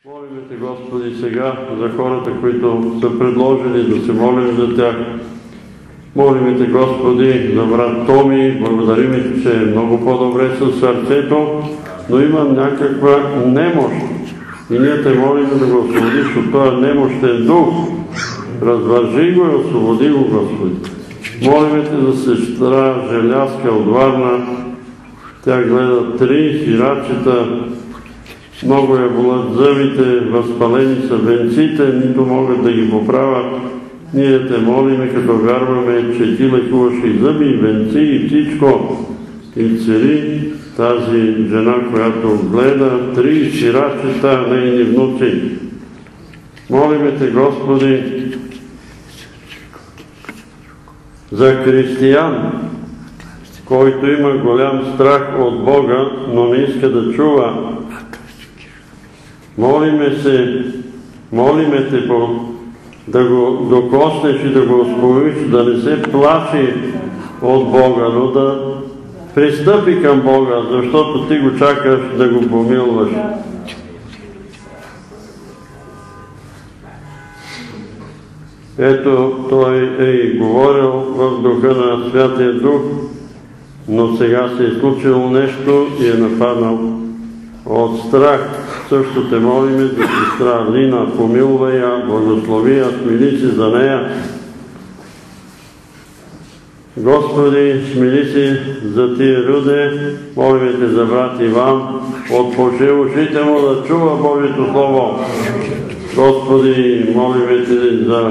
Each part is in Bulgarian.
Молиме Те, Господи, сега за хората, които са предложили да се молим за тях. Молиме Те, Господи, за брат Томи. Благодарим Ти, че е много по-добре със сърцето, но има някаква немощ. И ние Те молим да го освободиш от този немощен дух. Развържи го и освободи го, Господи. Молиме Те за сестра Желязка от Варна. Тя гледа 3 сирачета. Много я болят зъбите, възпалени са венците, нито могат да ги поправят. Ние Те молиме, като вярваме, че Ти лекуваш и зъби, и венци, и всичко. И цели тази жена, която гледа 3 сирачета, нейни внуци. Молиме Те, Господи, за християн, който има голям страх от Бога, но не иска да чува. Молиме Те да го докоснеш и да го успокоиш, да не се плаши от Бога, но да пристъпи към Бога, защото Ти го чакаш да го помилваш. Ето, той е говорил в духа на Святия Дух, но сега се е случило нещо и е нападнал от страх. Също Те молиме за сестра Лина, помилвай я, благослови я, смили се за нея. Господи, смили се за тия люди, молиме Те за брат Иван, отпуши ушите му да чува Божието Слово. Господи, молиме Те за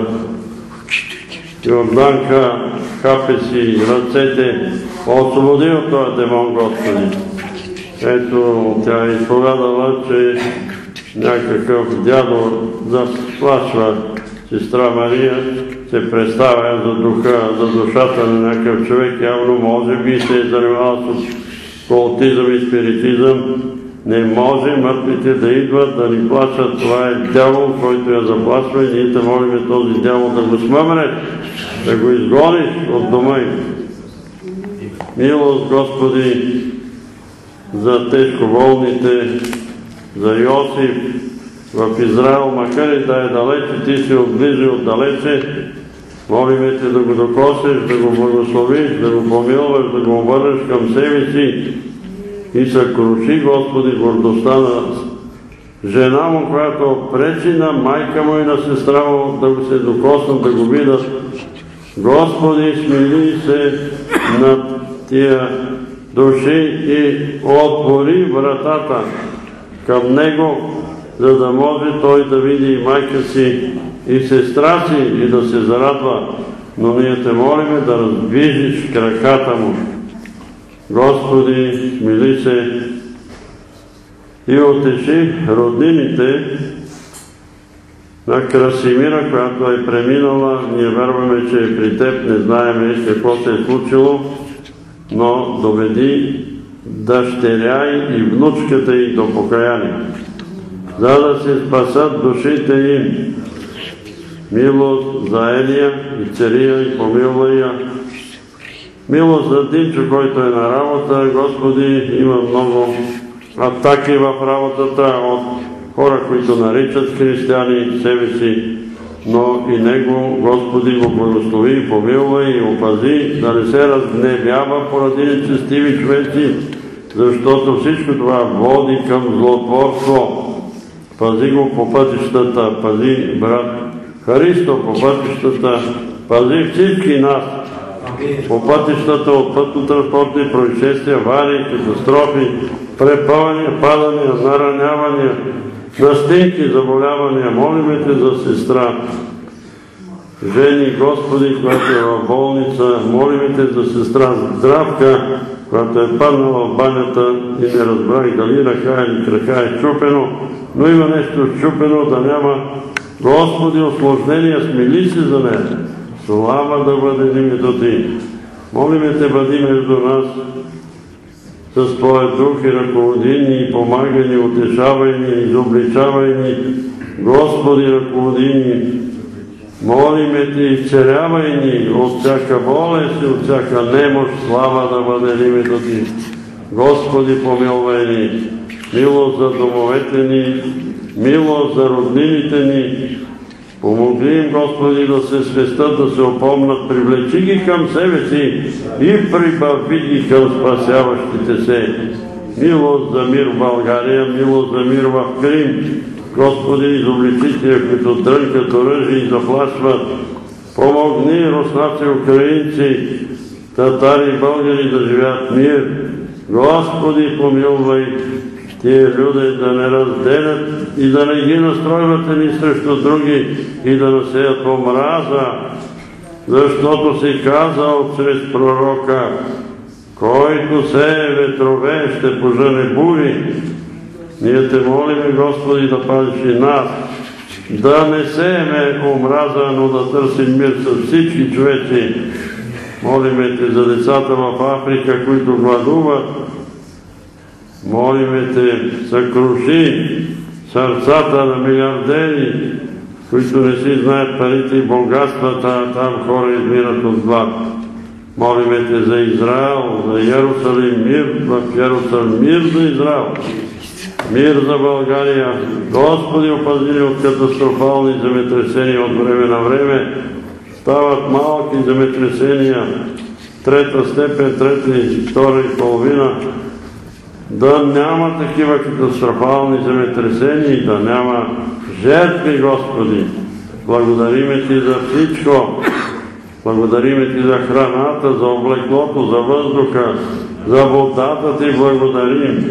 Йорданка, хапе си ръцете, освободи от този демон, Господи. Ето, тя е изповядала, че някакъв дядо заплашва сестра Мария, се представя за духа, за душата на някакъв човек, явно може би се е занимавал с окултизъм и спиритизъм. Не може мъртвите да идват, да ни плашат. Това е дявол, който я заплашва и ние Те молиме този дявол да го смъмне, да го изгониш от дома им. Милост, Господи, за тежко болните, за Йосиф в Израел, макар и да е далече, Ти си отближи отдалече. Молиме Те да го докоснеш, да го благословиш, да го помилваш, да го обърнеш към себе си и съкруши, Господи, гордостта на жена му, която пречи на майка му и на сестра му да го се докоснат, да го видят. Господи, смили се над тия души и отвори вратата към него, за да може той да види и майка си, и сестра си, и да се зарадва. Но ние Те молиме да раздвижиш краката му. Господи, смили се и утеши роднините на Красимира, която е преминала. Ние вярваме, че е при Теб, не знаем какво се е случило, но доведи дъщеря и внучката й до покаяние, за да се спасат душите им. Милост за Елия и Цария и помилвай я. Милост за Динчо, който е на работа. Господи, има много атаки в работата от хора, които наричат християни себе си, но и него, Господи, го благослови, помилвай и опази, да не се разгневява поради нечестиви човеци, защото всичко това води към злотворство. Пази го по пътищата, пази брат Харисто по пътищата, пази всички нас по пътищата от пътно-транспортни происшествия, аварии, катастрофи, препъвания, падания, наранявания, настинки, заболявания. Молиме Те за сестра Жени, Господи, която е в болница. Молиме Те за сестра Здравка, която е паднала в банята и не разбрах дали ръка или крака е чупено, но има нещо чупено, да няма. Господи, осложнения, смили се за нея. Слава да бъде името Ти. Молиме Те, бъди между нас с Твоя дух и ръководи ни, и помагай ни, утешавай ни, изобличавай ни. Господи, ръководи ни. Молиме Те, изцелявай ни от всяка болест и от всяка немощ. Слава да бъде името Ти. Господи, помилвай ни, милост за домовете ни, милост за роднините ни. Помогни им, Господи, да се свестат, да се опомнат, привлечи ги към себе си и прибави ги към спасяващите се. Милост за мир в България, милост за мир в Крим. Господи, изобличи тия, които дрънкат оръжие и заплашват. Помогни руснаци, украинци, татари и българи да живеят мир. Господи, помилвай тия люди да не разделят и да не ги настройват едни срещу други и да насеят омраза, защото си казал чрез пророка: който сее ветрове, ще пожъне бури. Ние те молиме, Господи, да пазиш и нас, да не сееме омраза, но да търсим мир с всички човеци. Молиме те за децата в Африка, които гладуват. Молиме те, съкруши сърцата на милиардери, които не си знаят парите и богатствата, а там хора измират от глад. Молиме те за Израел, за Иерусалим, мир в Иерусалим, мир за Израел, мир за България. Господи, опази ни от катастрофални земетресения от време на време. Стават малки земетресения, трета степен, трета и втора и половина. Да няма такива катастрофални земетресения и да няма жертви, Господи. Благодариме Ти за всичко. Благодариме Ти за храната, за облеклото, за въздуха, за водата Ти благодарим.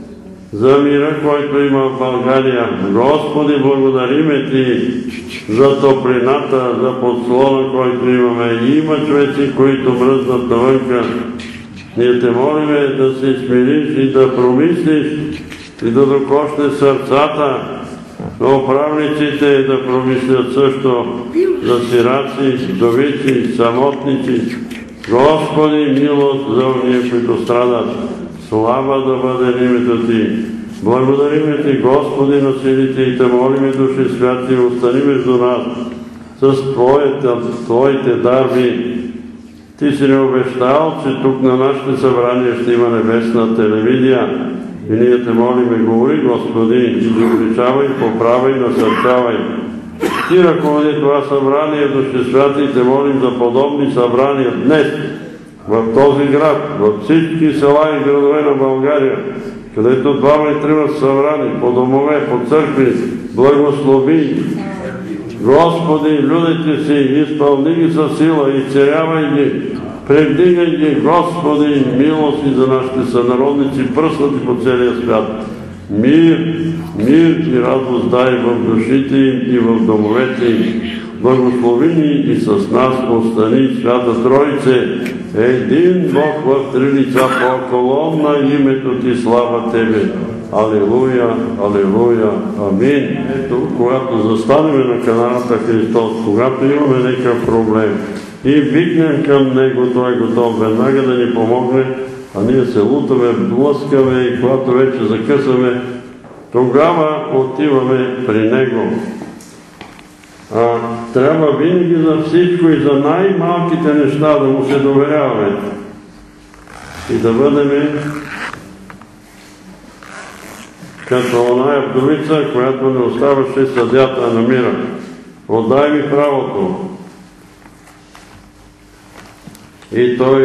За мира, който има в България. Господи, благодариме Ти за топлината, за подслона, който имаме. И има човеци, които мръзнат навънка. Ние те молиме да се смириш и да промислиш и да докосне сърцата на управниците, да промислят също за сираци, вдовици, самотници. Господи, милост за уния, които страдат. Слава да бъде името Ти. Благодариме Ти, Господи, на силите, и Те молиме, Души святи, остани между нас с Твоите дарби. Ти си ни обещал, че тук на нашите събрания ще има небесна телевизия. И ние Те молиме, говори, Господи, и ги обличавай, поправай, насърчавай. Ти ръководи това събрание, Души святи, и Те молим за подобни събрания днес, в този град, във всички села и градове на България, където двама и трима са събрани, по домове, по църкви, благослови. Господи, людите си, изпълни ги със сила, изцелявай ги, предигай ги, Господи, милост и за нашите сънародници, пръснати по целия свят. Мир, мир и радост дай в душите им и в домовете им. Благослови ни и с нас остани, Свята Троице, един Бог в три лица, по колонна името Ти, слава Тебе. Алилуя, алилуя, амин. Ето, когато застанем на каналата Христос, когато имаме някакъв проблем и викнем към Него, Той е готов веднага да ни помогне, а ние се лутаме, блъскаме и когато вече закъсаме, тогава отиваме при Него. Трябва винаги за всичко и за най-малките неща да Му се доверяваме и да бъдем като оная вдовица, която не оставаше съдята на мира. Отдай ми правото. И той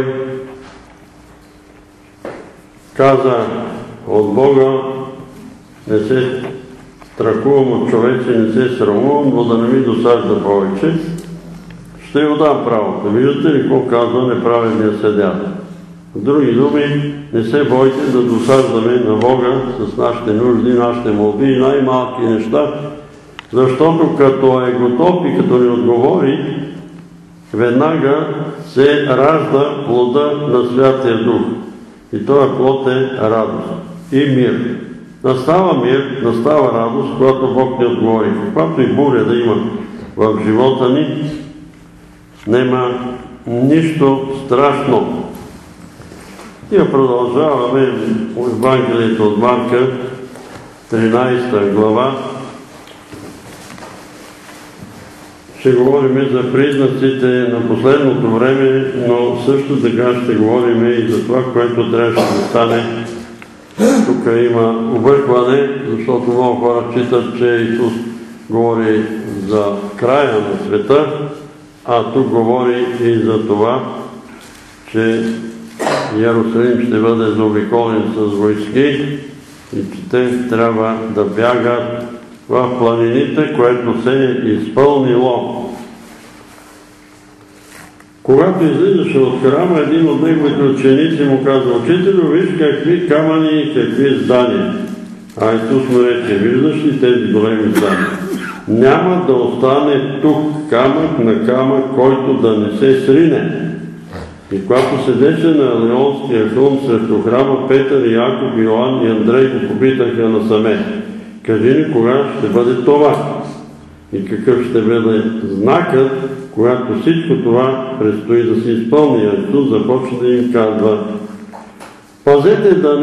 каза от Бога: не се страхувам от човече, не се срамувам, но да не ми досажда повече. Ще й отдам правото. Виждате ли какво казва неправедният съдия? В други думи, не се бойте да досаждаме на Бога с нашите нужди, нашите молби и най-малки неща, защото като е готов и като ни отговори, веднага се ражда плода на Святия Дух. И този плод е радост и мир. Настава мир, настава радост, когато Бог ни отговори. Каквато и буря да има в живота ни, нема нищо страшно. И продължаваме Евангелието от Марка, 13 глава, ще говорим за признаците на последното време, но също така ще говорим и за това, което трябваше да стане. Тук има объркване, защото много хора считат, че Исус говори за края на света, а тук говори и за това, че Иерусалим ще бъде заобиколен с войски и че те трябва да бягат в планините, което се е изпълнило. Когато излизаше от храма, един от неговите ученици му казва: „Учителю, виж какви камъни и какви здания." А Исус му рече: „Виждаш ли тези големи здания? Няма да остане тук камък на камък, който да не се срине." И когато седеше на Леонския хълм срещу храма, Петър, Яков, Йоан и Андрей го попитаха насаме: „Кажи ни, кога ще бъде това? И какъв ще бъде знакът, когато всичко това предстои да се изпълни?" А Исус започна да им казва: Пазете се да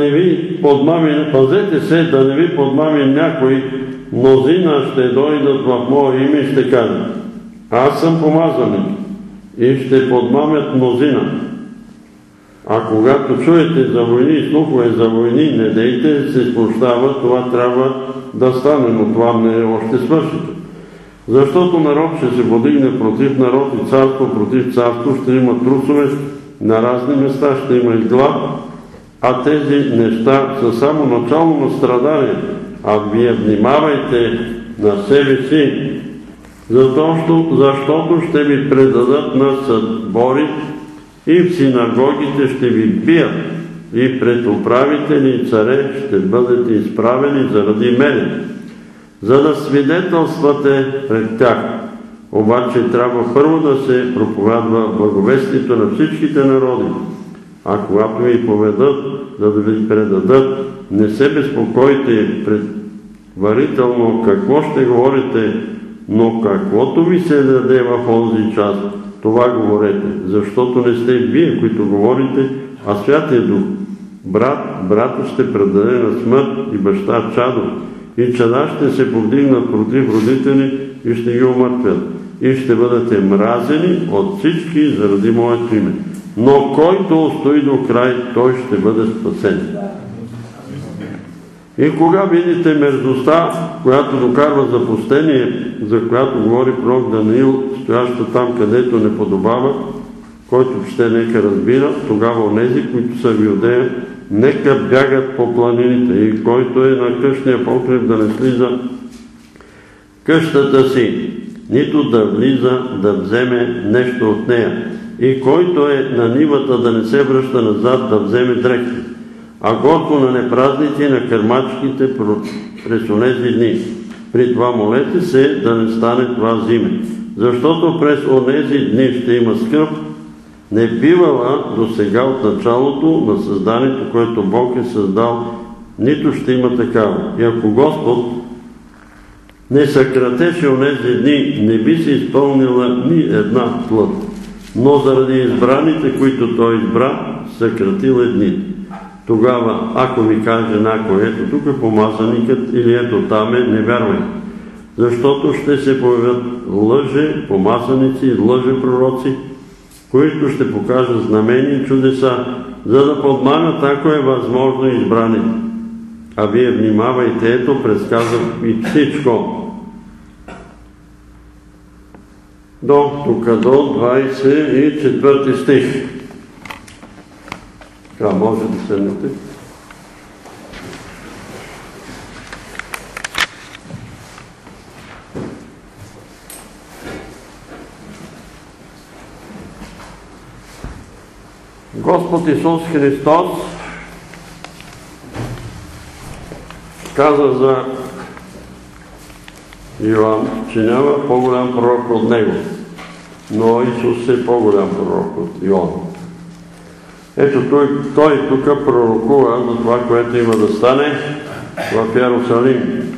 не ви подмами някой, мнозина ще дойдат в мое име и ще кажат: „Аз съм помазаник", и ще подмамят мнозина. А когато чуете за войни и слухове за войни, не дейте се смущава, това трябва да стане, но това не е още свършито. Защото народ ще се подигне против народ и царство против царство, ще има трусове на разни места, ще има и глад, а тези неща са само начало на страдание. А вие внимавайте на себе си, защото ще ви предадат на съдбори и в синагогите ще ви бият, и пред управители и царе ще бъдете изправени заради мене, за да свидетелствате пред тях. Обаче трябва първо да се проповядва благовестието на всичките народи. А когато ви поведат, за да ви предадат, не се безпокойте предварително какво ще говорите, но каквото ви се даде в онзи час, това говорете, защото не сте вие, които говорите, а Святия Дух. Брата ще предаде на смърт и баща чадо, и чада ще се повдигнат против родители и ще ги умъртвят, и ще бъдете мразени от всички заради моето име. Но който устои до край, той ще бъде спасен. И кога видите мерзостта, която докарва запустение, за която говори пророк Даниил, стояща там, където не подобава, който ще нека разбира, тогава онези, които са в Юдея, нека бягат по планините, и който е на къщния покрив да не слиза къщата си, нито да влиза да вземе нещо от нея, и който е на нивата да не се връща назад да вземе дрехи. А горко на непразници на кърмачките през онези дни. При това молете се да не стане това зиме, защото през онези дни ще има скръб, не бивала до сега от началото на създанието, което Бог е създал, нито ще има такава. И ако Господ не съкратеше онези дни, не би се изпълнила ни една плът. Но заради избраните, които Той избра, съкратил дни. Тогава, ако ви каже някой: „Ето тук е помазаникът" или „Ето там е", не вярвай. Защото ще се появят лъже помазаници и лъже пророци, които ще покажат знамения и чудеса, за да подманят, ако е възможно, избрани. А вие внимавайте, ето предсказах и всичко. Тук до 24 стих. Така, може да седнете. Господ Исус Христос каза за Йоан, че няма по-голям пророк от него, но Исус е по-голям пророк от Йоан. Ето той тук пророкува за това, което има да стане в Иерусалим.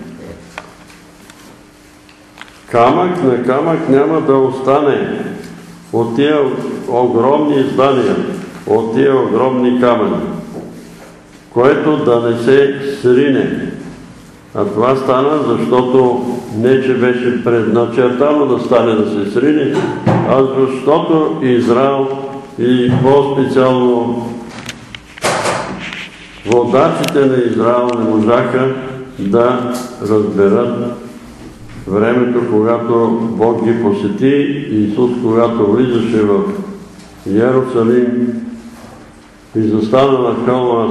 Камък на камък няма да остане от тия огромни здания, от тия огромни камъни, което да не се срине. А това стана, защото не че беше предначертано да стане да се срине, а защото Израел и по-специално водачите на Израел не можаха да разберат времето, когато Бог ги посети. Исус, когато влизаше в Йерусалим и застана на хълма,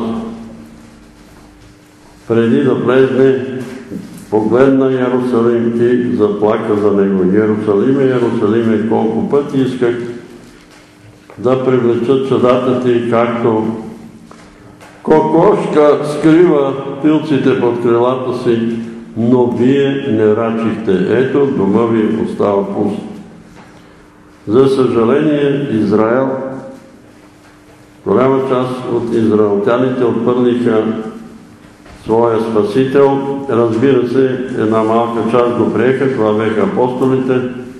преди да влезне, погледна Йерусалим и заплака за него. Йерусалиме, колко пъти исках да привлечат чадата ти, както кокошка скрива пилците под крилата си, но вие не рачихте. Ето, дома ви остава пуст. За съжаление, Израел, голяма част от израелтяните отхвърлиха своя Спасител. Разбира се, една малка част го приеха, това беха апостолите,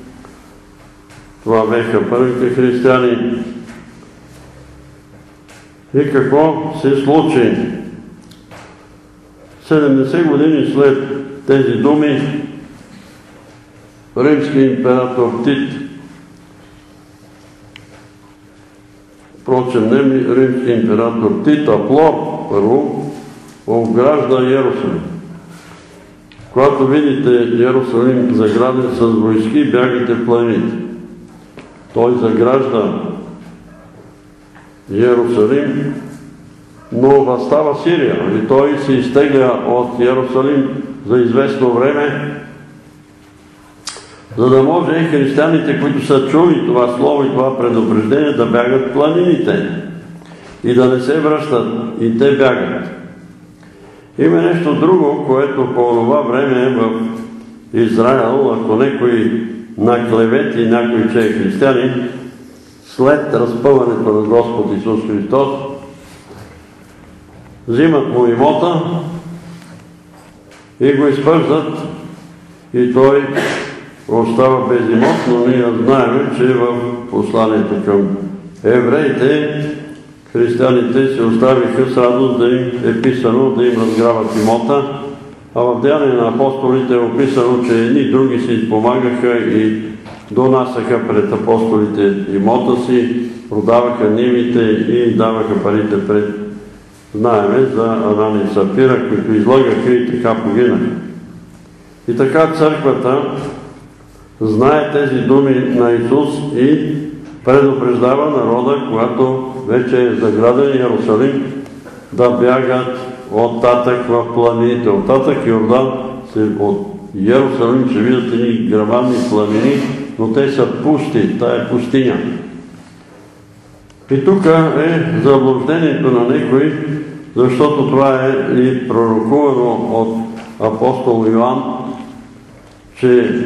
това беха първите християни. И какво се случи? 70 години след тези думи, римски император Тит, впрочем не римски император Тит, а Плор първо, огражда Йерусалим. Когато видите Йерусалим заграден с войски, бягате в планините. Той загражда Йерусалим, но възстава Сирия и той се изтегля от Йерусалим за известно време, за да може християните, които са чули това слово и това предупреждение, да бягат в планините и да не се връщат, и те бягат. Има нещо друго, което по това време в Израел, ако някой наклевети някой, че е християнин, след разпъването на Господ Исус Христос, взимат му имота и го изпържат и той остава без имот, но ние знаем, че в посланието към евреите християните се оставиха с радост да им е писано да им разграбят имота, а в Деяния на апостолите е описано, че едни и други си изпомагаха и донасяха пред апостолите имота си, продаваха нивите и даваха парите пред, знаеме, за Анани и Сапфира, които излагаха и така погинаха. И така църквата знае тези думи на Исус и предупреждава народа, когато вече е заграден Йерусалим, да бягат оттатък в планините. Оттатък Йордан, от Йерусалим ще видят едни грамадни планини, но те са пусти, тая е пустиня. И тук е заблуждението на някой, защото това е и пророкувано от апостол Йоан, че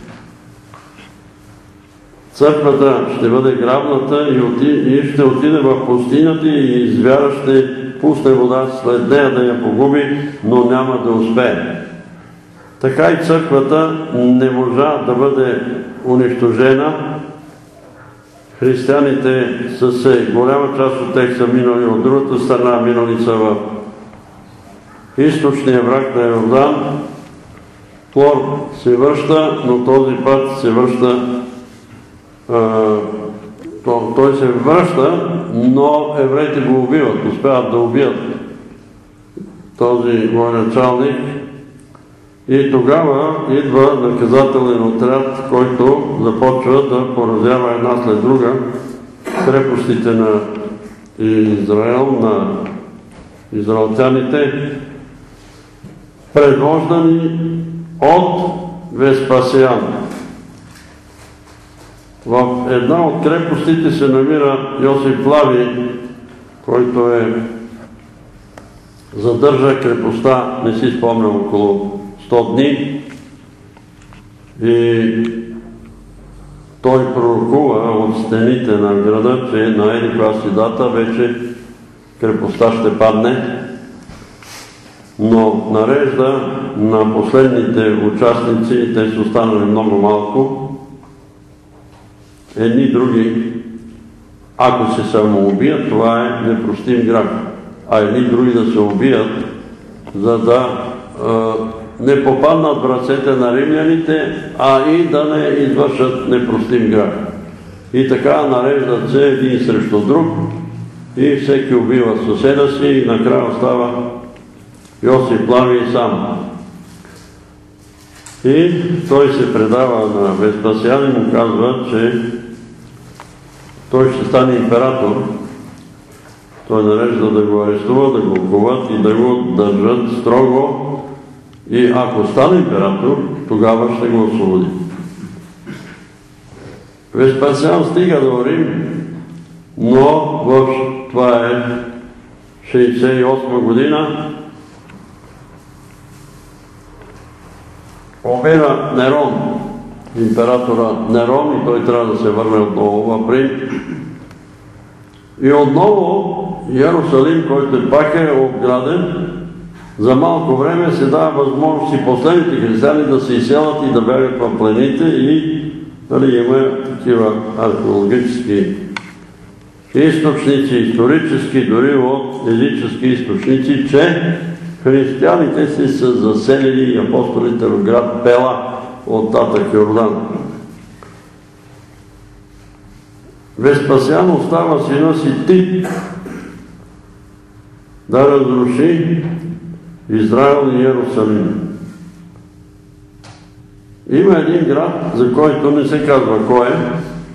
църквата ще бъде грабната и ще отиде в пустинята и звяра ще пусне вода след нея да я погуби, но няма да успее. Така и църквата не можа да бъде унищожена. Християните са се, голяма част от тях са минали от другата страна, минали са в източния бряг на Йордан. Плор се връща, но този път се връща, той се връща, но евреите го убиват, успяват да убият този военачалник. И тогава идва наказателен отряд, който започва да поразява една след друга крепостите на Израел, на израелтяните, предвождани от Веспасиан. В една от крепостите се намира Йосиф Флавий, който задържа крепостта, не си спомням, около 100 дни, и той пророкува от стените на града, че на еди-коя си дата вече крепостта ще падне, но нарежда на последните участници, те са останали много малко, едни други, ако се самоубият, това е непростим грях, а едни други да се убият, за да не попаднат в ръцете на римляните, а и да не извършат непростим грях. И така нареждат се един срещу друг и всеки убива съседа си и накрая остава Йосиф Флавий сам. И той се предава на Веспасиан и му казва, че той ще стане император. Той нарежда да го арестуват, да го коват и да го държат строго. И ако стане император, тогава ще го освободи. Веспасиан стига до Рим, но това е 68 година, умира Нерон, императора Нерон, и той трябва да се върне отново в Рим. И отново Йерусалим, който пак е обграден, за малко време се дава възможност и последните християни да се изселят и да бягат в плените, и има такива археологически източници, исторически, дори от езически източници, че християните се са заселили апостолите в град Пела от татък Йордан. Веспасиан остава сина си Тит да разруши Израел и Йерусалим. Има един град, за който не се казва кой е,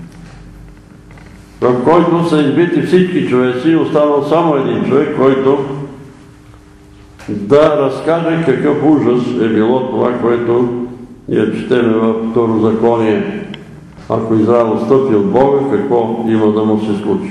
в който са избити всички човеци и останал само един човек, който да разкаже какъв ужас е било това, което ние четеме във Второзаконие. Ако Израел отстъпи от Бога, какво има да му се случи?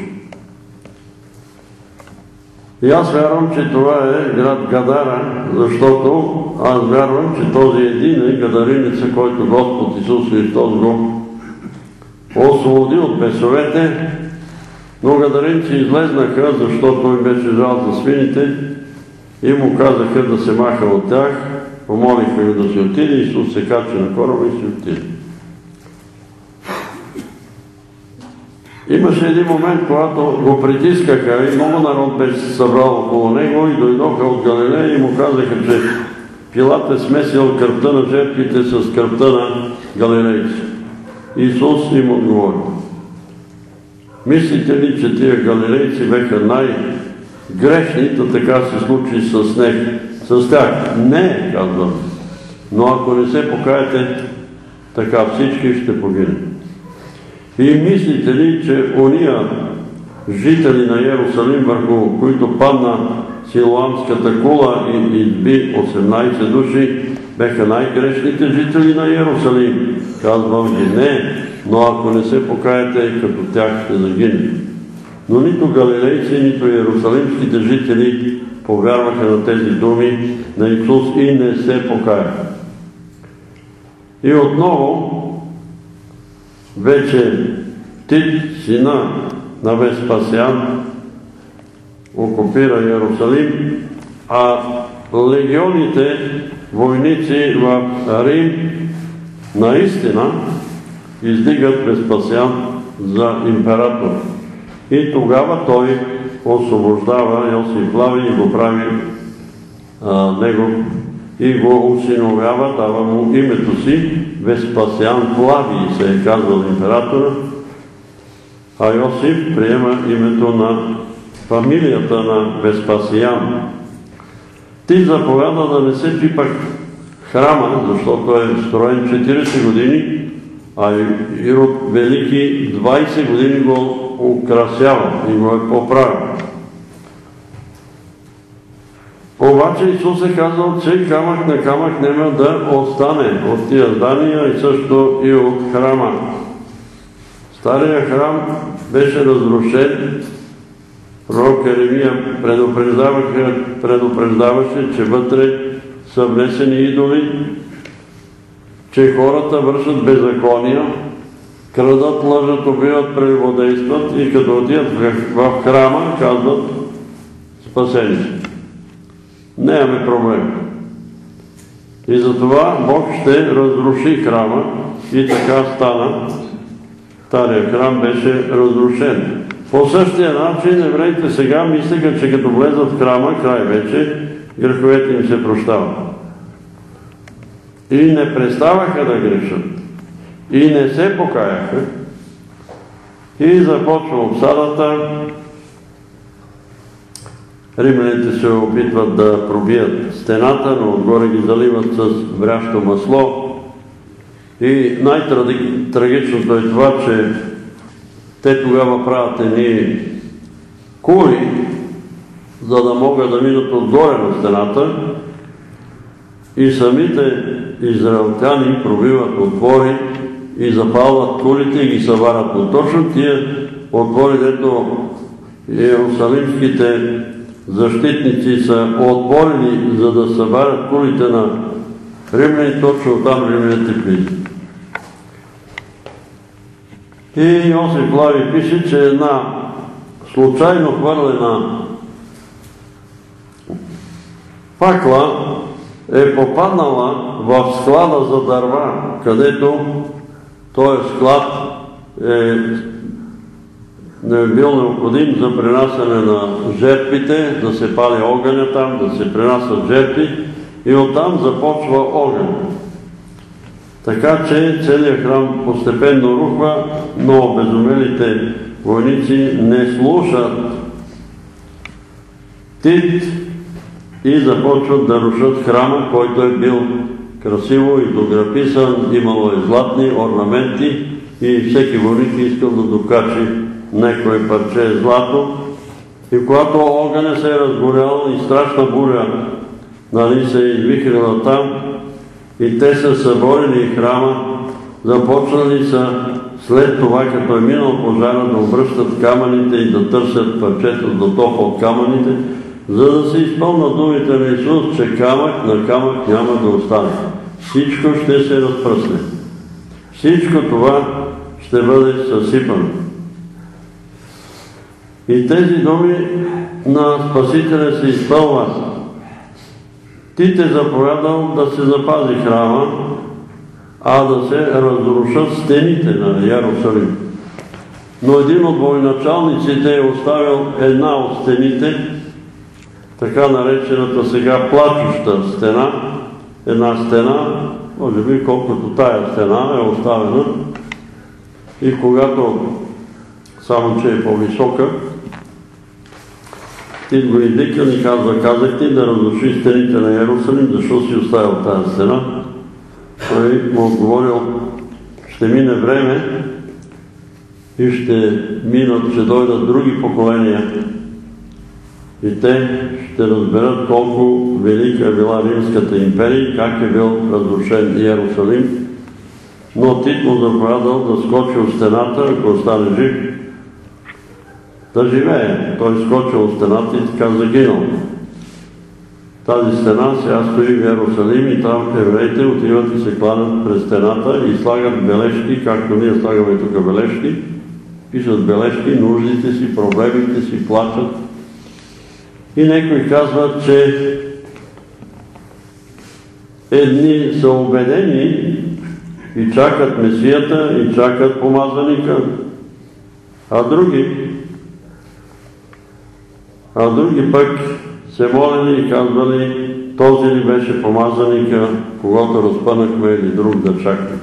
И аз вярвам, че това е град Гадара, защото аз вярвам, че този един е гадаринеца, който Господ Исус Христос го освободи от бесовете, но гадаринци излезнаха, защото им беше жал за свините и му казаха да се маха от тях, помолиха го да се отиде, Исус се кача на кораба и се отиде. Имаше един момент, когато го притискаха и много народ беше се събрал около него и дойдоха от Галилея и му казаха, че Пилат е смесил кръвта на жертвите с кръвта на галилейци. Исус им отговори: мислите ли, че тия галилейци беха най-грешни, така се случи с тях? Не, казвам. Но ако не се покаете, така всички ще погинат. И мислите ли, че ония жители на Йерусалим, върху които падна Силоамската кула и изби 18 души, беха най-грешните жители на Йерусалим? Казвам ви: не, но ако не се покаете, като тях ще загине. Но нито галилейци, нито иерусалимските жители повярваха на тези думи на Исус и не се покаяха. И отново вече Тит, сина на Веспасиан, окупира Йерусалим, а легионите, войници в Рим, наистина издигат Веспасиан за император. И тогава той освобождава Йосиф Флавий и го прави него и го усиновява, дава му името си. Веспасиан Флавий се е казвал императора, а Йосиф приема името на фамилията на Веспасиан. Ти заповяда да не се пипа храма, защото е строен 40 години, а Ирод Велики 20 години го украсява и го е поправил. Обаче Исус е казал, че камък на камък няма да остане от тия здания и също и от храма. Стария храм беше разрушен. Пророк Еремия предупреждаваше, че вътре са внесени идоли, че хората вършат беззакония, крадат, лъжат, убиват, прелюбодействат и като отидат в храма, казват: спасени са. Нямаме проблем. И затова Бог ще разруши храма и така стана. Стария храм беше разрушен. По същия начин евреите сега мислеха, че като влезат в храма, край вече, греховете им се прощават. и не преставаха да грешат, и не се покаяха, и започва обсадата. Римляните се опитват да пробият стената, но отгоре ги заливат с врящо масло. И най-трагичното е това, че те тогава правят едни кули, за да могат да минат отгоре на стената, и самите израелтяни пробиват отвори и запалват кулите и ги събарят. Но точно тия отвори, дето иерусалимските защитници са отворени, за да събарят кулите на римляни, точно оттам римляните влизат. И Йосиф Флавий пише, че една случайно хвърлена факла е попаднала в склада за дърва, където този склад не е бил необходим за принасяне на жертвите, да се пали огъня там, да се принасят жертви, и оттам започва огън. Така че целият храм постепенно рухва, но обезумелите войници не слушат Тит и започват да рушат храма, който е бил красиво и дограписан, имало е златни орнаменти и всеки войник искал да докачи некое парче злато. И когато огъня се е разгорял и страшна буря се е извихрила там, и те са съборили храма, започнали са след това, като е минал пожара, да обръщат камъните и да търсят парчето до топа от камъните, за да се изпълнат думите на Исус, че камък на камък няма да остане. Всичко ще се разпръсне. Всичко това ще бъде съсипано. И тези думи на Спасителя се изпълват. Ти те заповядал да се запази храма, а да се разрушат стените на Иерусалим. Но един от военачалниците е оставил една от стените, така наречената сега плачуща стена, една стена, може би колкото тая стена е оставена, и когато, само че е по-висока, Тит го издика и казах ти да разруши стените на Иерусалим, защо си оставил тази стена? Той му отговорил, ще мине време и ще дойдат други поколения и те ще разберат колко велика е била Римската империя и как е бил разрушен Иерусалим. Но Тит му заповядал да скочи от стената, ако остане жив, да живее. Той скочил от стената и така загинал. Тази стена сега стои в Иерусалим и там евреите отиват и се кланят през стената и слагат бележки, както ние слагаме тук бележки, пишат бележки, нуждите си, проблемите си, плачат. И някои казват, че едни са убедени и чакат Месията, и чакат помазаника, а други пък се молили и казвали, този ли беше помазаника, когато разпънахме, или друг да чакаме.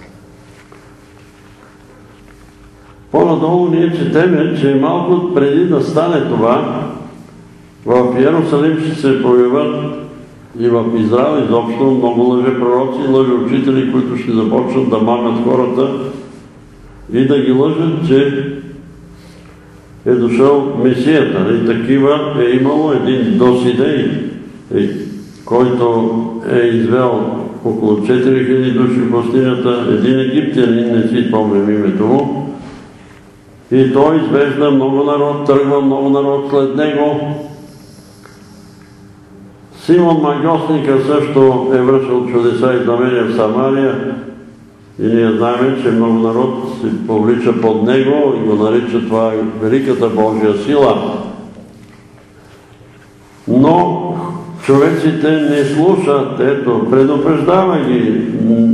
По-надолу ние четеме, че малко преди да стане това, в Иерусалим ще се появят и в Израел изобщо много лъжепророци, лъжеучители, които ще започнат да мамят хората и да ги лъжат, че е дошъл Месията. И такива е имало един Досидей, който е извел около 4000 души в пустинята, един египтянин, не си спомням името му, и той извежда много народ, тръгва много народ след него. Симон Магьосника също е вършил чудеса и знамения в Самария и ние знаем, че много народ се повлича под него и го нарича това великата Божия сила. Но човеците не слушат, ето, предупреждава ги,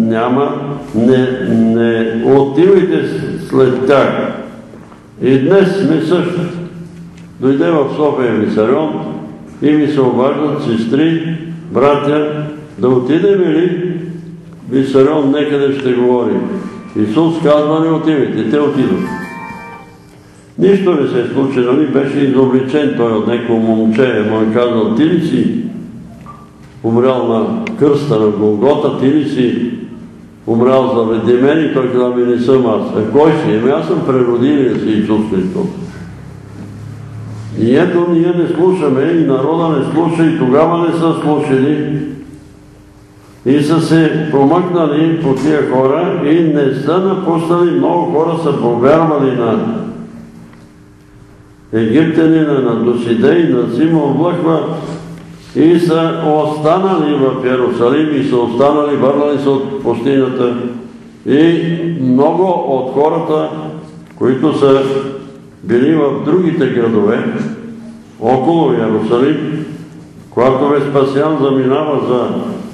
не отивайте след тях. И днес сме също. Дойде в София Висарион и ми се обаждат сестри, братя, да отидем ли Висарион некъде ще говори. Исус казва: не отивайте, те отидат. Нищо не се случи, нали? Беше изобличен той от некои момче, му е казал: ти ли си умрял на кръста на Голгота, ти ли си умрял заради мен? И той каза: не съм аз. Кой си? Аз съм преродилия си Исус Христос. И ето ние не слушаме, и народа не слуша, и тогава не са слушали, и са се помъкнали по тия хора и не са напуснали. Много хора са повярвали на египтянина, на Досидей, на Симон Блъхва и са останали в Йерусалим и са останали, върнали се от пустинята. И много от хората, които са били в другите градове около Йерусалим, когато Веспасиан заминава за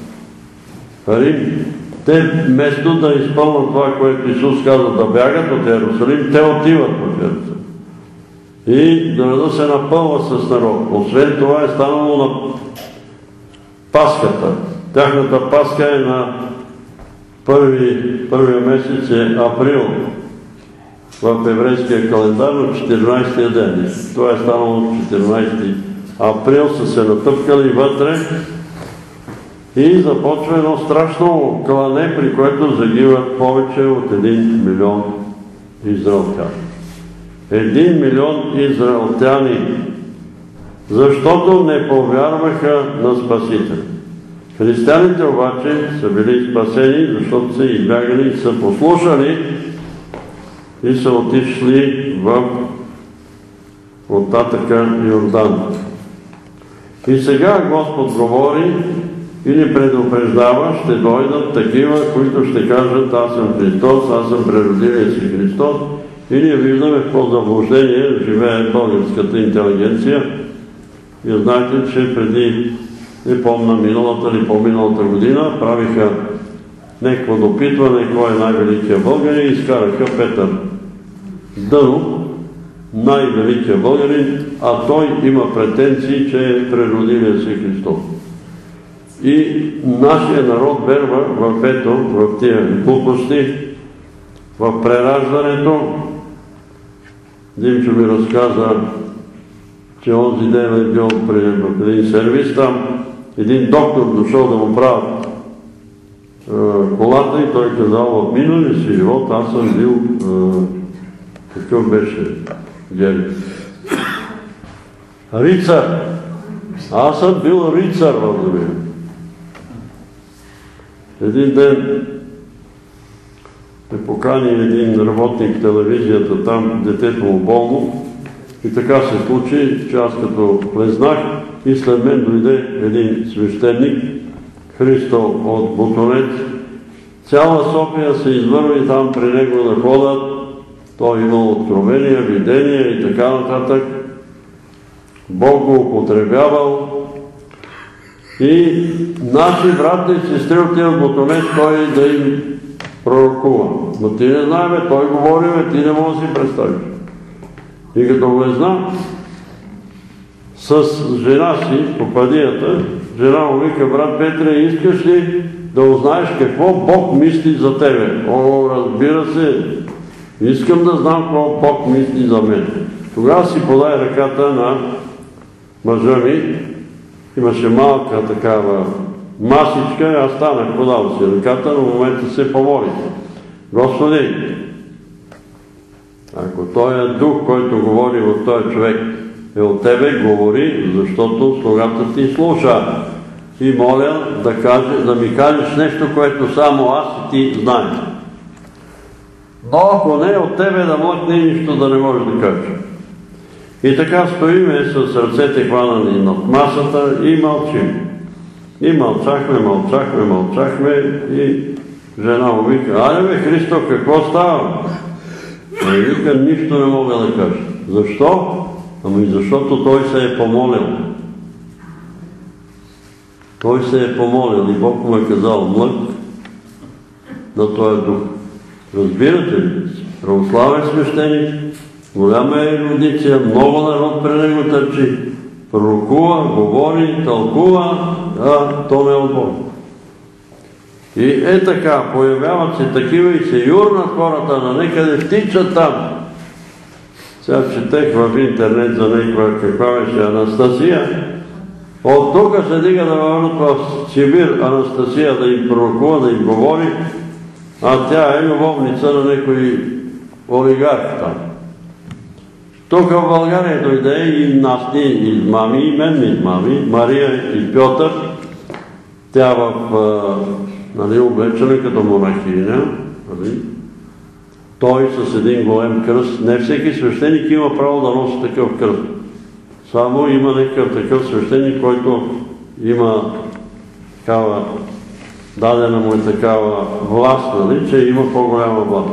Рим, те вместо да изпълнят това, което Исус каза, да бягат от Йерусалим, те отиват в Йерусалим. И града се напълва с народ. Освен това е станало на Пасхата. Тяхната Пасха е на първия месец е април в еврейския календар, на 14-тия ден. Това е станало 14 април, са се натъпкали вътре и започва едно страшно клане, при което загиват повече от 1 милион израелтяни. 1 милион израелтяни, защото не повярваха на Спасителя. Християните обаче са били спасени, защото са избягали и са послушали и са отишли в оттатъка Йордан. И сега Господ говори и ни предупреждава: ще дойдат такива, които ще кажат: аз съм Христос, аз съм преродилия си Христос. И ние виждаме в какво заблуждение живее българската интелигенция. Вие знаете, че преди, не помня, миналата или по-миналата година правиха някакво допитване кой е най-великият българин и изкараха Петър Дънов, най-великият българин, а той има претенции, че е преродилия си Христос. И нашия народ верва в тия глупости, в прераждането. Димчо ми разказа, че онзи ден е бил в един сервис там, един доктор дошъл да му правят колата и той казал: в миналия си живот аз съм бил, какъв беше Гери? Рицар. Аз съм бил рицар в земя. Един ден ме покани един работник в телевизията, там детето му болно, и така се случи, че аз като влезнах и след мен дойде един свещеник, Христо от Бутонец. Цяла София се извърви там при него да ходят. Той имал откровения, видения и така нататък. Бог го употребявал. И наши брати и сестри отиват в Бутонец, той да им пророкува. Но ти не знаем, той говори, ти не можеш да си представиш. И като влезна с жена си по падията, жена му вика: брат Петре, искаш ли да узнаеш какво Бог мисли за тебе? О, разбира се, искам да знам какво Бог мисли за мен. Тогава си подай ръката на мъжа ми, имаше малка такава масичка, аз станах, подал си ръката, но в момента се помоли: Господи, ако този дух, който говори от този човек, е от тебе, говори, защото слугата ти слуша. И моля да ми кажеш нещо, което само аз и ти знаеш. Но ако не е от тебе, да млъкне и нищо да не можеш да кажеш. И така стоиме с ръцете хванани над масата и мълчим. И мълчахме и жена му вика: айде бе, Христо, какво става? И вика: нищо не мога да кажа. Защо? Ами защото той се е помолил. Той се е помолил и Бог му е казал: млък на този дух. Разбирате ли? Православен свещеник, голяма ерудиция, много народ при него търчи. Пророкува, говори, тълкува, а то не е от Бог. И така, появяват се такива и се юрнат хората на некъде, втичат там. Сега четех в интернет за някаква, каква беше Анастасия. От тук се дига да върнат в Сибир Анастасия да им пророкува, да им говори, а тя е любовница на някой олигарх там. Тук в България дойде и нас ни измами, и мен ми измами, Мария и Пьотър. Тя облечена като монахиня. Той с един голем кръст. Не всеки свещеник има право да носи такъв кръст. Само има някакъв такъв свещеник, който има такава, дадена му е такава власт, че има по-голяма власт.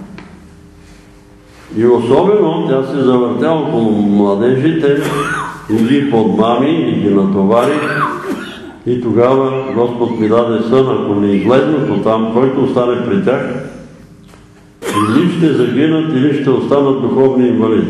И особено тя се завъртя около младежите и ги подмами и ги натовари. И тогава Господ ми даде сън, ако не излезнат от там, който остане при тях, или ще загинат, или ще останат духовни инвалиди.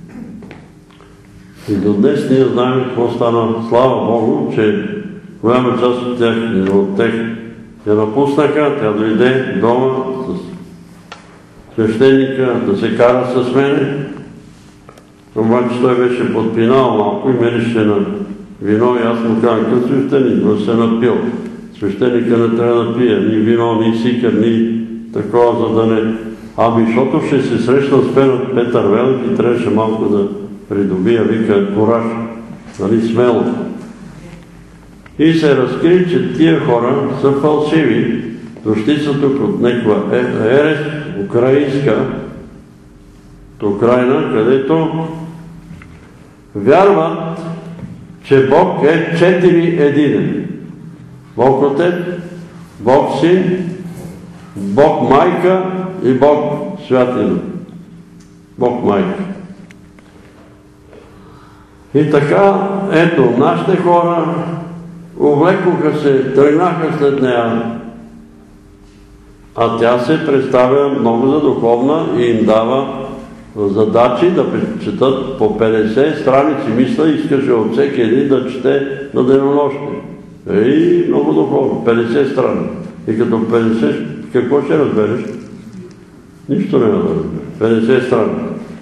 И до днес ние знаем какво стана. Слава Богу, че голяма част от тях я напуснаха, тя дойде дома с свещеника да се кара с мене. Обаче той беше подпинал малко и мерише на вино и аз му казвам, като свещеник, но се напил. Свещеника не трябва да пие ни вино, ни сикър, ни такова, за да не... Ами, защото ще се срещна с Петър Велик и трябваше малко да придобия, вика, кораж, нали, смело. И се разкри, че тия хора са фалшиви. Дошли са тук от някаква ерес, украинска, от Украина, където вярват, че Бог е 4-единен. Бог Отец, Бог Син, Бог Майка и Бог Святия Дух. Бог Майка. И така, ето, нашите хора увлекоха се, тръгнаха след нея, а тя се представя много за духовна и им дава задачи да четат по 50 страници, мисля, искаше от всеки един да чете на денонощие. Много духовно, 50 страници. И като 50, какво ще разбереш? Нищо няма да разбереш. 50 страници.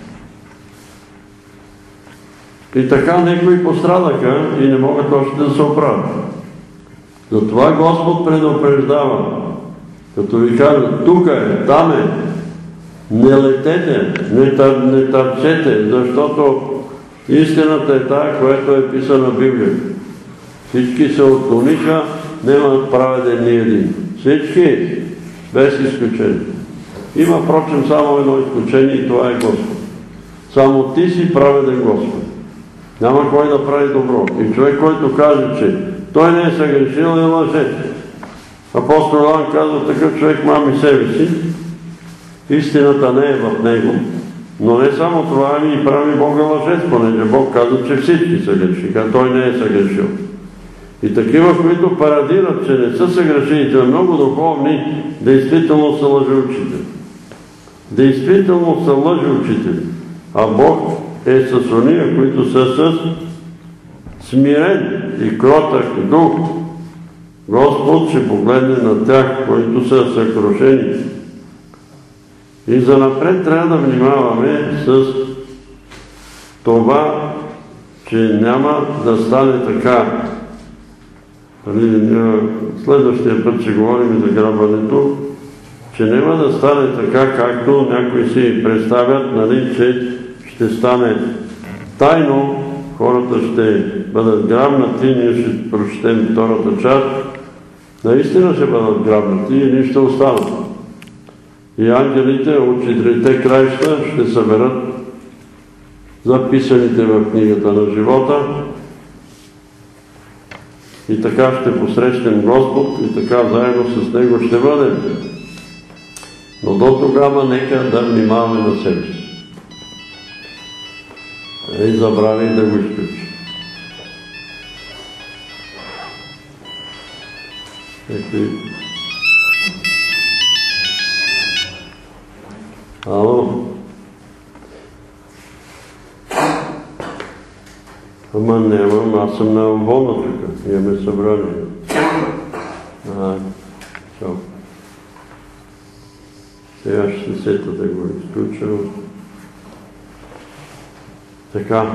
И така някои пострадаха и не могат още да се оправят. Затова Господ предупреждава, като ви казва, тук е, там е, не летете, не търчете, защото истината е тая, която е писана в Библията. Всички се отклониха, нямат праведен ни един. Всички, без изключение. Има, впрочем, само едно изключение и това е Господ. Само ти си праведен Господ. Няма кой да прави добро. И човек, който каже, че той не е съгрешил, е лъже. Апостол Йоан казва, такъв човек мами себе си. Истината не е в него. Но не само това, ами и прави Бога лъжец, понеже Бог казва, че всички са грешили, а той не е съгрешил. И такива, които парадират, че не са съгрешили, че много духовни, действително са лъжеучители. Действително са лъжеучители. А Бог е с ония, които са с смирен и кротък дух. Господ ще погледне на тях, които са съкрушени. И занапред трябва да внимаваме с това, че няма да стане така. Следващия път ще говорим за грабването, че няма да стане така, както някои си представят, че ще стане тайно, хората ще бъдат грабнати, ние ще прочетем втората част, наистина ще бъдат грабнати и ние ще останат. И ангелите от четирите краища ще съберат записаните в книгата на живота и така ще посрещнем Господ и така заедно с Него ще бъдем. Но до тогава нека да внимаваме на себе си. И забрави да го изключи. Ало? Ама нямам, аз съм на вълна тук. Имаме събрание. Чао. ще сета да го изключа. Така.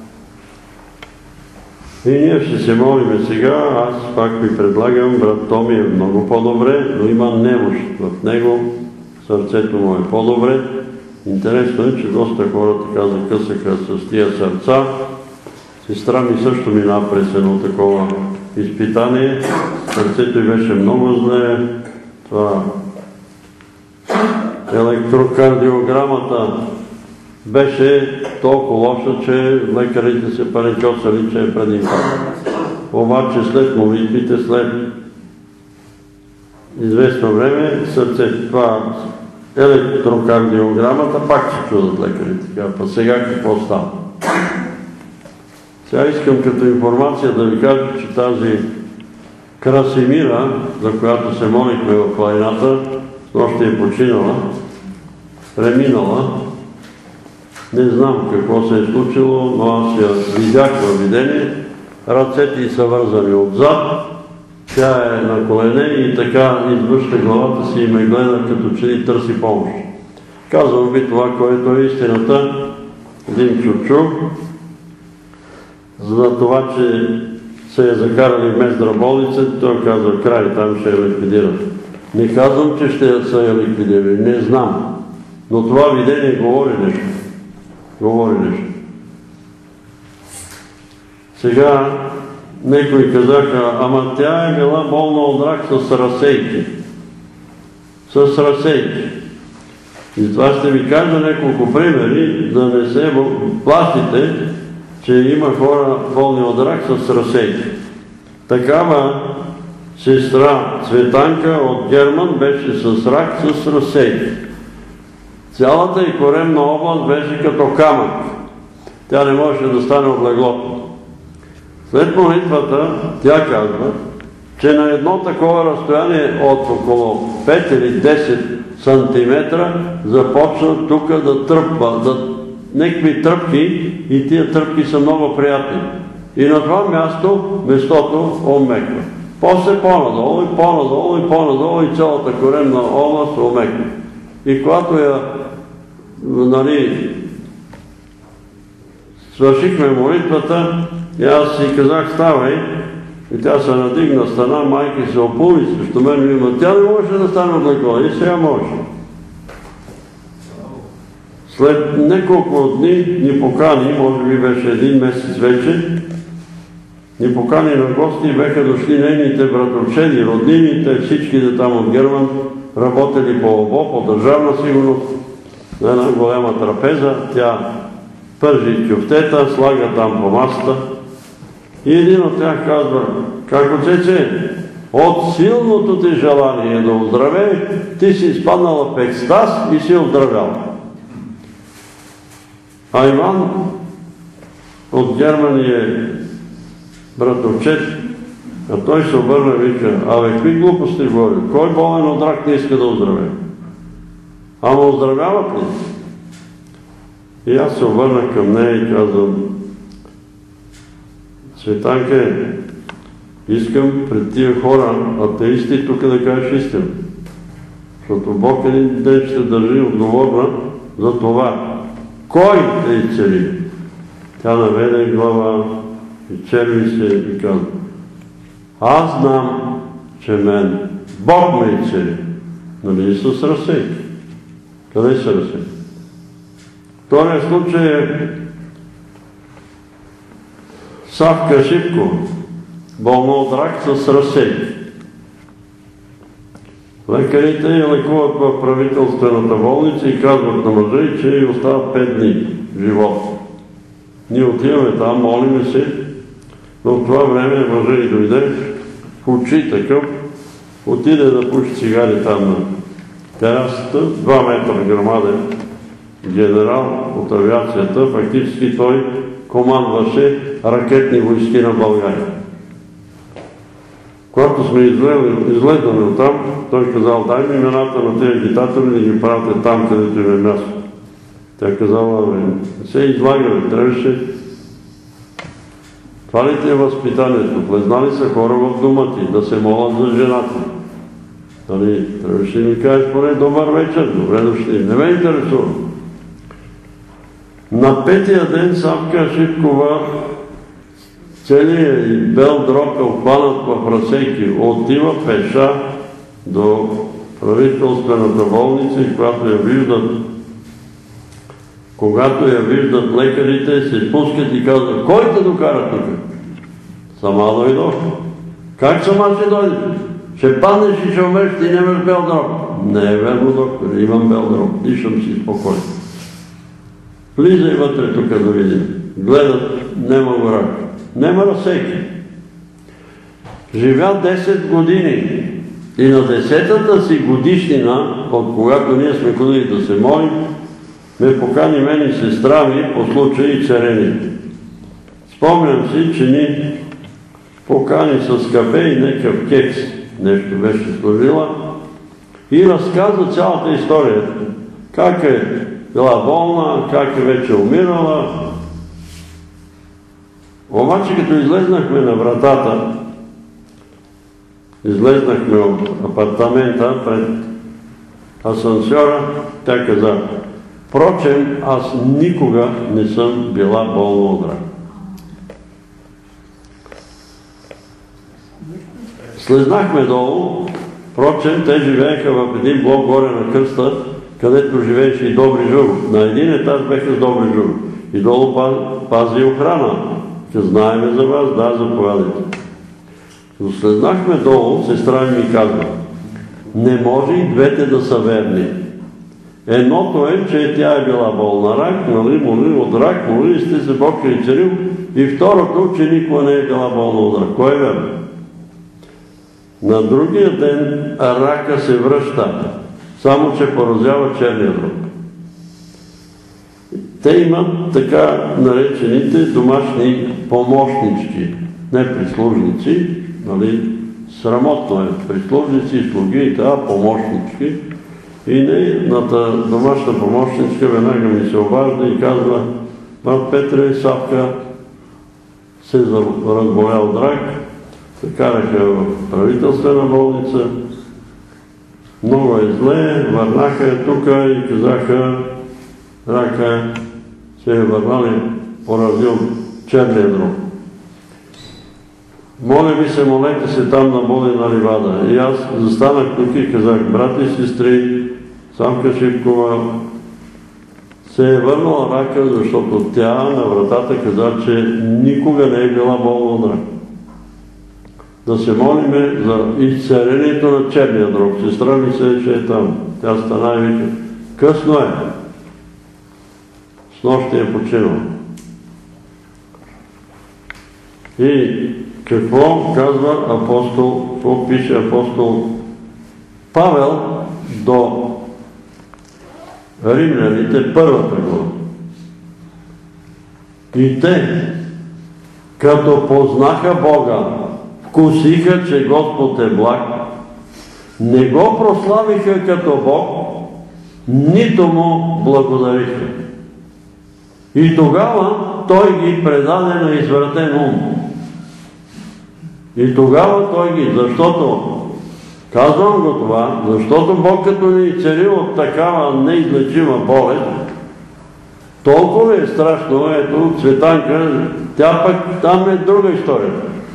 И ние ще се молиме сега. Аз пак ви предлагам, брат Томи е много по-добре, но има немощ в него. Сърцето му е по-добре. Интересно е, че доста хора така закъсаха с тия сърца. Сестра ми също мина през едно такова изпитание. Сърцето й беше много зле. Това електрокардиограмата беше толкова лоша, че лекарите се паникьосали, че е пред инфаркт. Обаче след молитвите, след известно време, сърцето, това електрокардиограмата, пак се чудат лекарите. Па сега какво става? Сега искам като информация да ви кажа, че тази Красимира, за която се молихме в планината, снощи е починала, преминала. Не знам какво се е случило, но аз я видях във видение. Ръцете й са вързани отзад. Тя е на колене и така извършва главата си и ме гледа, като че ли търси помощ. Казвам ви това, което е истината. Един чучу, за това, че се е закарали в Мездра болница, той казва край, там ще я ликвидират. Не казвам, че ще са я ликвидирали, не знам. Но това видение говори нещо. Говори нещо. Сега некои казаха, ама тя е била болна от рак с разсейки. С разсейки. И това ще ви кажа няколко примери, да не се плашите, че има хора болни от рак с разсейки. Такава сестра Цветанка от Герман беше с рак с разсейки. Цялата и коремна област беше като камък. Тя не можеше да стане от леглото. След молитвата тя казва, че на едно такова разстояние от около 5 или 10 сантиметра започна тук да тръпва, някакви тръпки и тия тръпки са много приятни. И на това място местото омеква. После по-надолу и по-надолу и по-надолу и цялата коремна област омеква. И когато я свършихме молитвата, и аз си казах, ставай, и тя се надигна стана, майка се опули срещу мен и има, тя не можеше да стане от легло, и сега може. След няколко дни ни покани, може би беше един месец вече, ни покани на гости и беха дошли нейните братовчеди, роднините, всичките там от Герман, работили по ОБО, по държавна сигурност, на една голяма трапеза, тя пържи кюфтета, слага там по масата и един от тях казва, како цеце, от силното ти желание да оздравее, ти си изпаднала в екстаз и си оздравяла. А Иван от Германия е братовчет, а той се обърна и вика, абе, какви глупости говори? Кой болен от рак не иска да оздравее? Ама оздравяват ли? И аз се обърнах към нея и казвам, Цветанка, искам пред тия хора, атеисти, тук да кажеш истина. Защото Бог един ден ще държи отговорна за това. Кой те изцели? Тя наведе глава и черви се и казва, аз знам, че мен Бог ме изцели. Нали с разсейки? Къде са разсейки? Вторият случай е Савка Шипко, болна от рак с разсейки. Лекарите я лекуват в правителствената болница и казват на мъжа, че й остават 5 дни живот. Ние отиваме там, молиме се, но в това време мъжа й дойде, учи такъв, отиде да пуши цигари там на терасата, 2 метра грамаден генерал от авиацията, фактически той командваше ракетни войски на България. Когато сме излезнали от там, той казал, дай ми имената на тези агитатори да ги правите там, където им е място. Тя казала, не се излагали, трябваше. Това ли ти е възпитанието? Влезнали са хора в дома ти, да се молят за жената. Трябваше да ми кажеш поне добър вечер, добре дошли. Не ме интересува. На петия ден Савка Шипкова, целият и бел дроб е обхванат в разсейки, отива пеша до правителствената болница и когато я виждат лекарите, се спускат и казват: кой те докара тук? Сама дойдох. Как сама ще дойдеш? Ще паднеш и ще умреш, ти нямаш бел дроб. Не е верно, доктор, имам бел дроб, дишам си спокойно. Влизай вътре тук да видим. Гледат, няма го рак. Нема разсейки. Живя 10 години и на 10-та си годишнина, от когато ние сме ходили да се молим, ме покани мен и сестра ми по случай и царените. Спомням си, че ни покани с кафе и някакъв кекс. Нещо беше сложила и разказа цялата история. Как е била болна, как е вече умирала. Обаче като излезнахме на вратата, излезнахме от апартамента пред асансьора, тя каза: впрочем, аз никога не съм била болна от рак. Слезнахме долу, впрочем, те живееха в един блок горе на кръста, където живееше и Добри Журов. На един етаж беха с Добри Журов. И долу пази охрана. Знаеме за вас, да, заповядайте. Но слезнахме долу, сестра ми казва: не може и двете да са верни. Едното е, че тя е била болна рак, моли от рак, моли сте се Бог е изцелил. И второто, че никога не е била болна от рак. Кой е верно? На другия ден рака се връща, само че поразява черния дроб. Те имат така наречените домашни помощнички, не прислужници, срамотно е, прислужници и слуги, помощнички. И нейната домашна помощничка веднага ми се обажда и казва: брат Петре, Савка се разболя от рак, се караха в правителствена болница, много е зле, върнаха тук и казаха: рака се е върнали, поразил черния дроб. Моля ви се, молете се там на Бодина ливада. И аз застанах тук и казах: брати и сестри, Савка Шипкова се е върнала рака, защото тя на вратата каза, че никога не е била болна от рак. Да се молиме за изцелението на черния дроб. Сестра ми се е там. Тя стана и вика: късно е. С нощи е починала. И какво казва апостол, какво пише апостол Павел до римляните, първата глава? И те, като познаха Бога, вкусиха, че Господ е благ, не го прославиха като Бог, нито му благодариха. И тогава той ги предаде на извратен ум. И тогава той ги, защото, казвам го това, защото Бог като ни цели от такава неизлечима болест, толкова е страшно. Ето, Цветанка, тя пък там е друга история.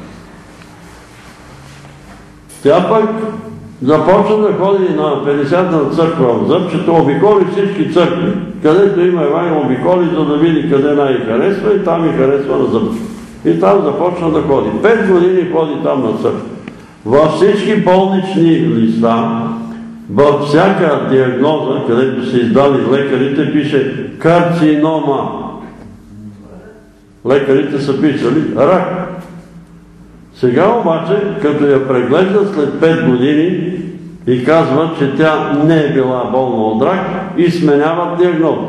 Тя пък започна да ходи на 50-та църква в Зъбчето, обиколи всички църкви. Където има Евангел, обиколи, за да види къде най-харесва, и там и харесва на Зъбчето. И там започна да ходи. 5 години ходи там на църква. Във всички болнични листа, във всяка диагноза, където са издали лекарите, пише карцинома. Лекарите са писали рак. Сега обаче, като я преглеждат след 5 години и казват, че тя не е била болна от рак, и сменяват диагноза.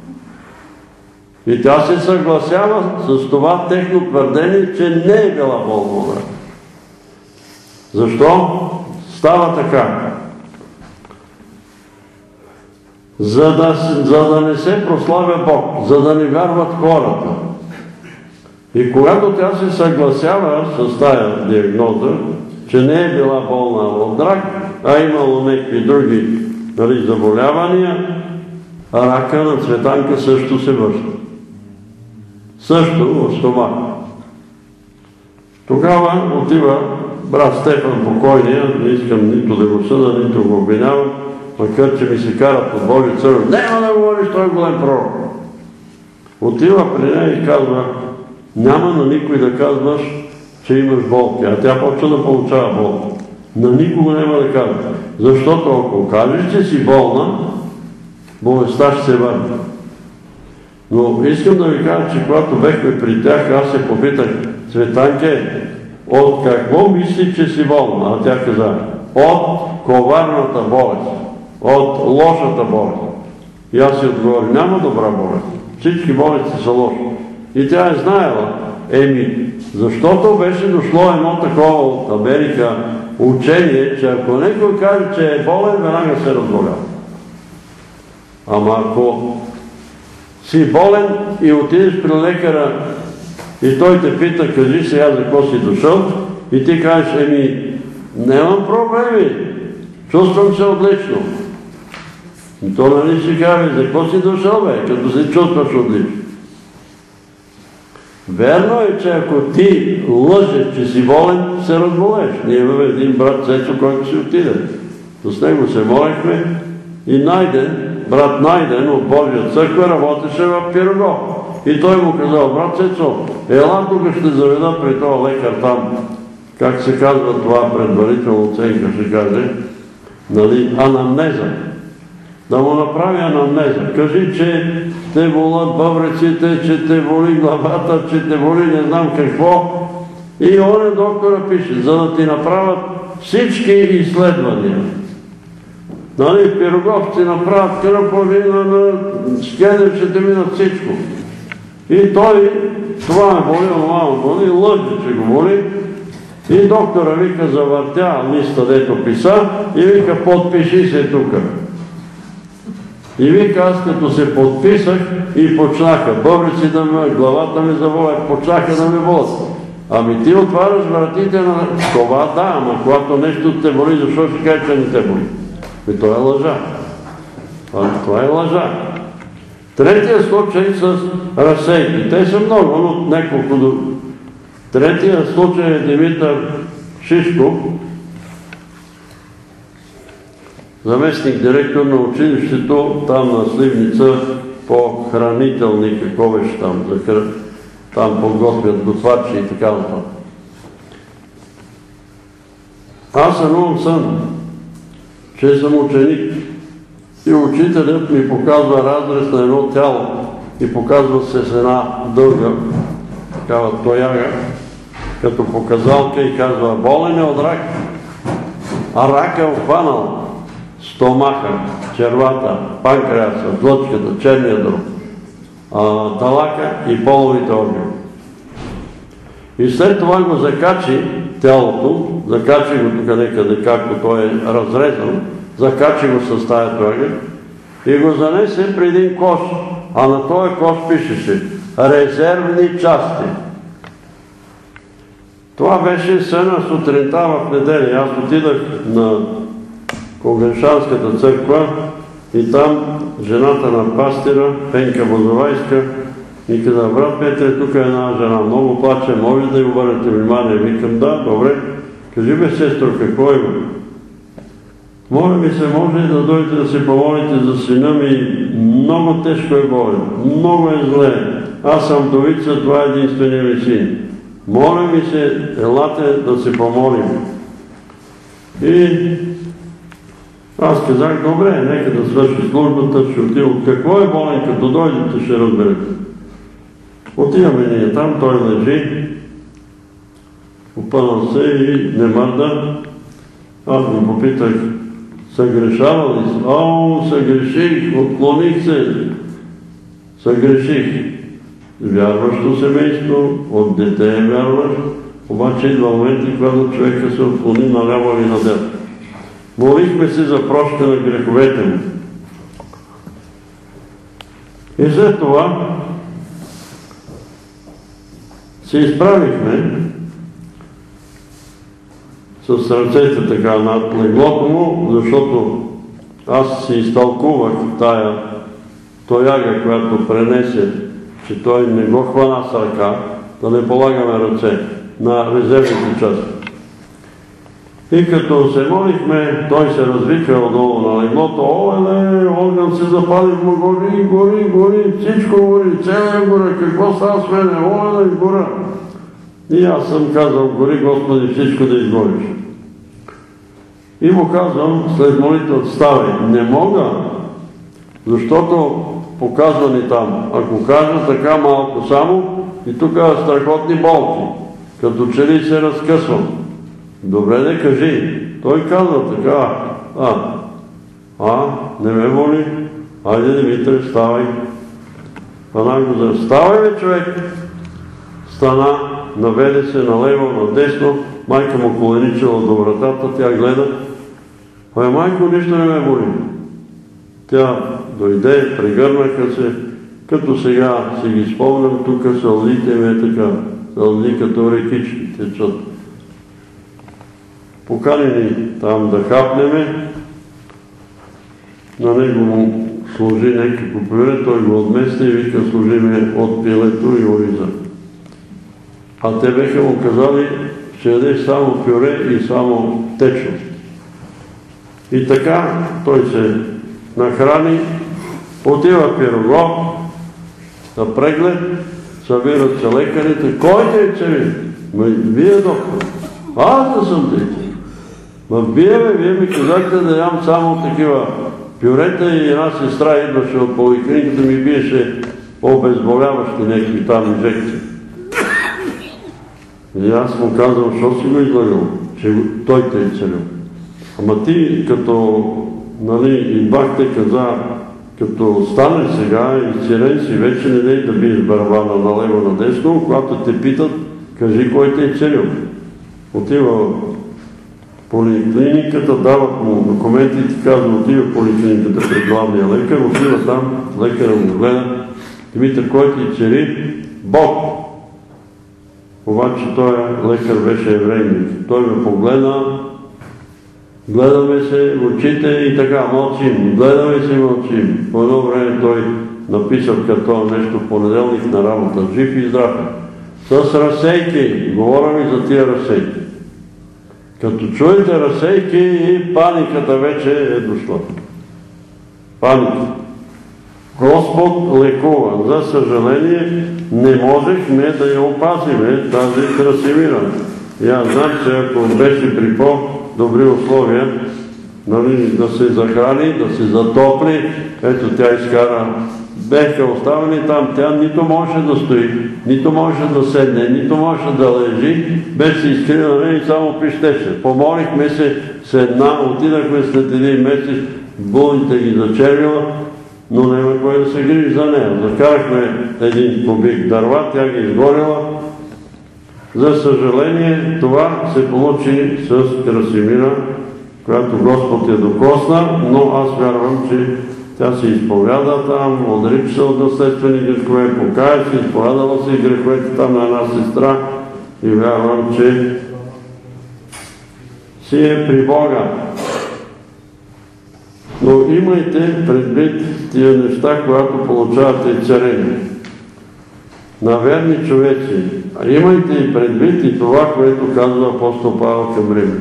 И тя се съгласява с това техно твърдение, че не е била болна от рак. Защо става така? За да не се прославя Бог, за да не вярват хората. И когато тя се съгласява с тая диагноза че не е била болна от рак, а имало някакви други заболявания, а рака на Цветанка също се връща. Също в стомаха. Тогава отива брат Стефан покойния, не искам нито да го съда, нито го обвинявам, макар че ми се карат от Божия църква. Няма да говориш, той е голям пророк. Отива при нея и казва, няма на никой да казваш, че имаш болки, а тя почва да получава болки. На никого няма да казва. Защото ако кажеш, че си болна, болестта ще се върне. Но искам да ви кажа, че когато бехме при тях, аз се попитах, Цветанке, от какво мисли, че си болна? А тя каза, от коварната болест, от лошата болест. И аз си отговорих, няма добра болест. Всички болести са лоши. И тя е знаела, защото беше дошло едно такова от Америка учение, че ако някой каже, че е болен, веднага се разболява. Ама ако си болен и отидеш при лекара и той те пита, кажи сега за какво си дошъл, и ти кажеш, нямам проблеми, чувствам се отлично. И то нали си каже, за какво си дошъл, като се чувстваш отлично. Верно е, че ако ти лъжеш, че си болен, се разболеш. Ние имаме един брат Цецо, който си отиде. С него се молихме и брат Найден от Божия църква работеше в Пирогов. И той му казал, брат Цецо, ела тук ще заведа при този лекар там. Как се казва това предварителна оценка, ще каже, анамнеза. Да му направи анамнеза. Кажи, че те болят бъбреците, че те боли главата, че те боли не знам какво. И он доктора пише, за да ти направят всички изследвания. В Пирогов ти направят кръповина, на скенер ще те минат всичко. И той, това ме боли, това ме боли, лъжи, че го боли. И доктора вика, завъртя листа, дето писа, и вика, подпиши се тука. И вика, аз като се подписах и почнаха бъбреци да ме, главата ми заволя, почнаха да ме болят. Ами ти отваряш вратите на това, да, ама когато нещо те боли, защо ще кажа, че не те боли? И това е лъжа. Това е лъжа. Третия случай с разсейки. Те са много, но няколко. Третия случай е Димитър Шишков, заместник директор на училището, там на Сливница, по хранителни, какво беше там, там подготвят готвачи и така нататък. Аз имам сън, че съм ученик и учителят ми показва разрез на едно тяло и показва се с една дълга, такава тояга, като показалка и казва, болен е от рак, а рак е обхванал стомаха, червата, панкреаса, жлъчката, черния дроб, талака и половите органи. И след това го закачи тялото, закачи го тук некъде, както той е разрезан, закачи го с тая тояга и го занесе при един кош, а на този кош пишеше резервни части. Това беше съна сутринта в неделя. Аз отидах на Конгрешанската църква и там жената на пастира, Пенка Бозовайска, ми каза, брат Петре, тук е една жена, много плаче, може да й обърнете внимание? Викам, да, добре. Кажи бе, сестро, какво има? Моля ми се, може да дойдете да се помолите за сина ми, много тежко е болен, много е зле. Аз съм вдовица, това е единствения ми син. Моля ми се, елате да се помолим. И аз казах, добре, нека да свърши службата, ще отидем. Какво е болен, като дойдете, ще разберете. Отиваме ние там, той лежи, опънал се и не мърда. Аз го попитах, съгрешава ли се? Съгреших, отклоних се. Съгреших. Вярващо семейство, от дете е вярващ, обаче идва моменти, когато човека се отклони наляво или надясно. Молихме се за прошка на греховете му. И след това се изправихме с ръцете така над леглото му, защото аз си изтълкувах тая тояга, която пренесе, че той не го хвана с ръка, да не полагаме ръце на резервните части. И като се молихме, той се развиква отдолу на леглото: оле, огън се запали, гори, всичко гори, целия гора, какво става с мене, оле, гора. И аз съм казал: гори, Господи, всичко да изгориш. И му казвам след молитва: ставай. Не мога, защото показва ни там. Ако кажа така малко само, и тук страхотни болки, като че ли се разкъсвам. Добре, не кажи. Той казва така: не ме моли, айде, Димитър, ставай. Хвана го за: ставай, бе, човек. Стана, наведе се налево, надесно, майка му коленичила до вратата, тя гледа: майко, нищо не ме боли. Тя дойде, прегърнаха се, като сега си ги спомням, тук сълзите ме така, сълзи като рекички течат. Поканени там да хапнеме, на него му служи някакво пюре, той го отмести и вика: служи ме от пилето и ориза. А те беха му казали: ще ядеш само пюре и само течност. И така той се нахрани, отива Пирогов на преглед, събират се лекарите: кой те е цари? Вие, доктор. Аз да съм те. Вие ми казахте да ям само такива пюрета, и една сестра идваше от поликлиниката, ми биеше обезболяващи някакви там инжекции. И аз му казвам: що си го излагал, че той те е царил? Ама ти, като идвахте, каза: като станеш сега и сирен си, вече не дей да биеш барабана налево надесно, когато те питат, кажи кой те е царил. Отива в поликлиниката, дават му документите, казва: отива в поликлиниката пред главния лекар, отива там, лекарът му гледа: Димитър, кой ти цари? Бог. Обаче той лекар беше еврейник. Той ме погледна, гледаме се в очите и така мълчим, гледаме се и мълчим. По едно време той написа в картона нещо: в понеделник на работа, жив и здрав, с разсейки. Говоря ми за тия разсейки. Като чуете разсейки, и паниката вече е дошла. Паника. Господ лекува. За съжаление, не можехме да я опазиме тази Красимира. И аз знам, че ако беше при по-добри условия, да се захрани, да се затопли, ето тя изкара, беха оставени там, тя нито може да стои, нито може да седне, нито може да лежи, беше изкрила и само пищеше. Помолихме се, седна, отидахме след един месец, болните ги зачервила, но няма кой да се грижи за нея. Закарахме един кубик дърва, тя ги изгорила. За съжаление, това се получи с Красимира, която Господ я докосна, но аз вярвам, че тя се изповяда там, отрича се от наследствени грехове, покая се, изповядала се и греховете там на една сестра, и вярвам, че си е при Бога. Но имайте предвид тия неща, когато получавате царение на верни човеци. А имайте и предвид и това, което казва апостол Павел към Римляни.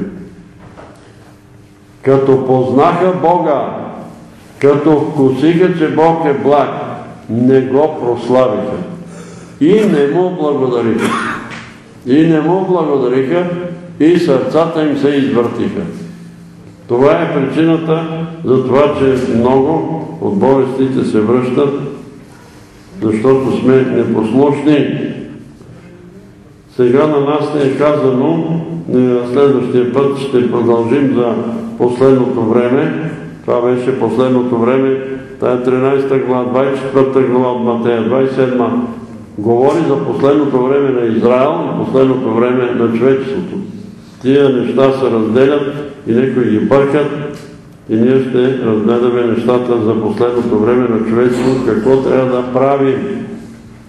Като познаха Бога, като вкусиха, че Бог е благ, не го прославиха и не му благодариха. И не му благодариха, и сърцата им се извъртиха. Това е причината за това, че много от болестите се връщат, защото сме непослушни. Сега на нас не е казано, следващия път ще продължим за последното време. Това беше последното време, тая 13 глава, 24 глава от Матея, 27 говори за последното време на Израел и последното време на човечеството. Тия неща се разделят и някои ги бъркат, и ние ще разгледаме нещата за последното време на човечеството, какво трябва да правим.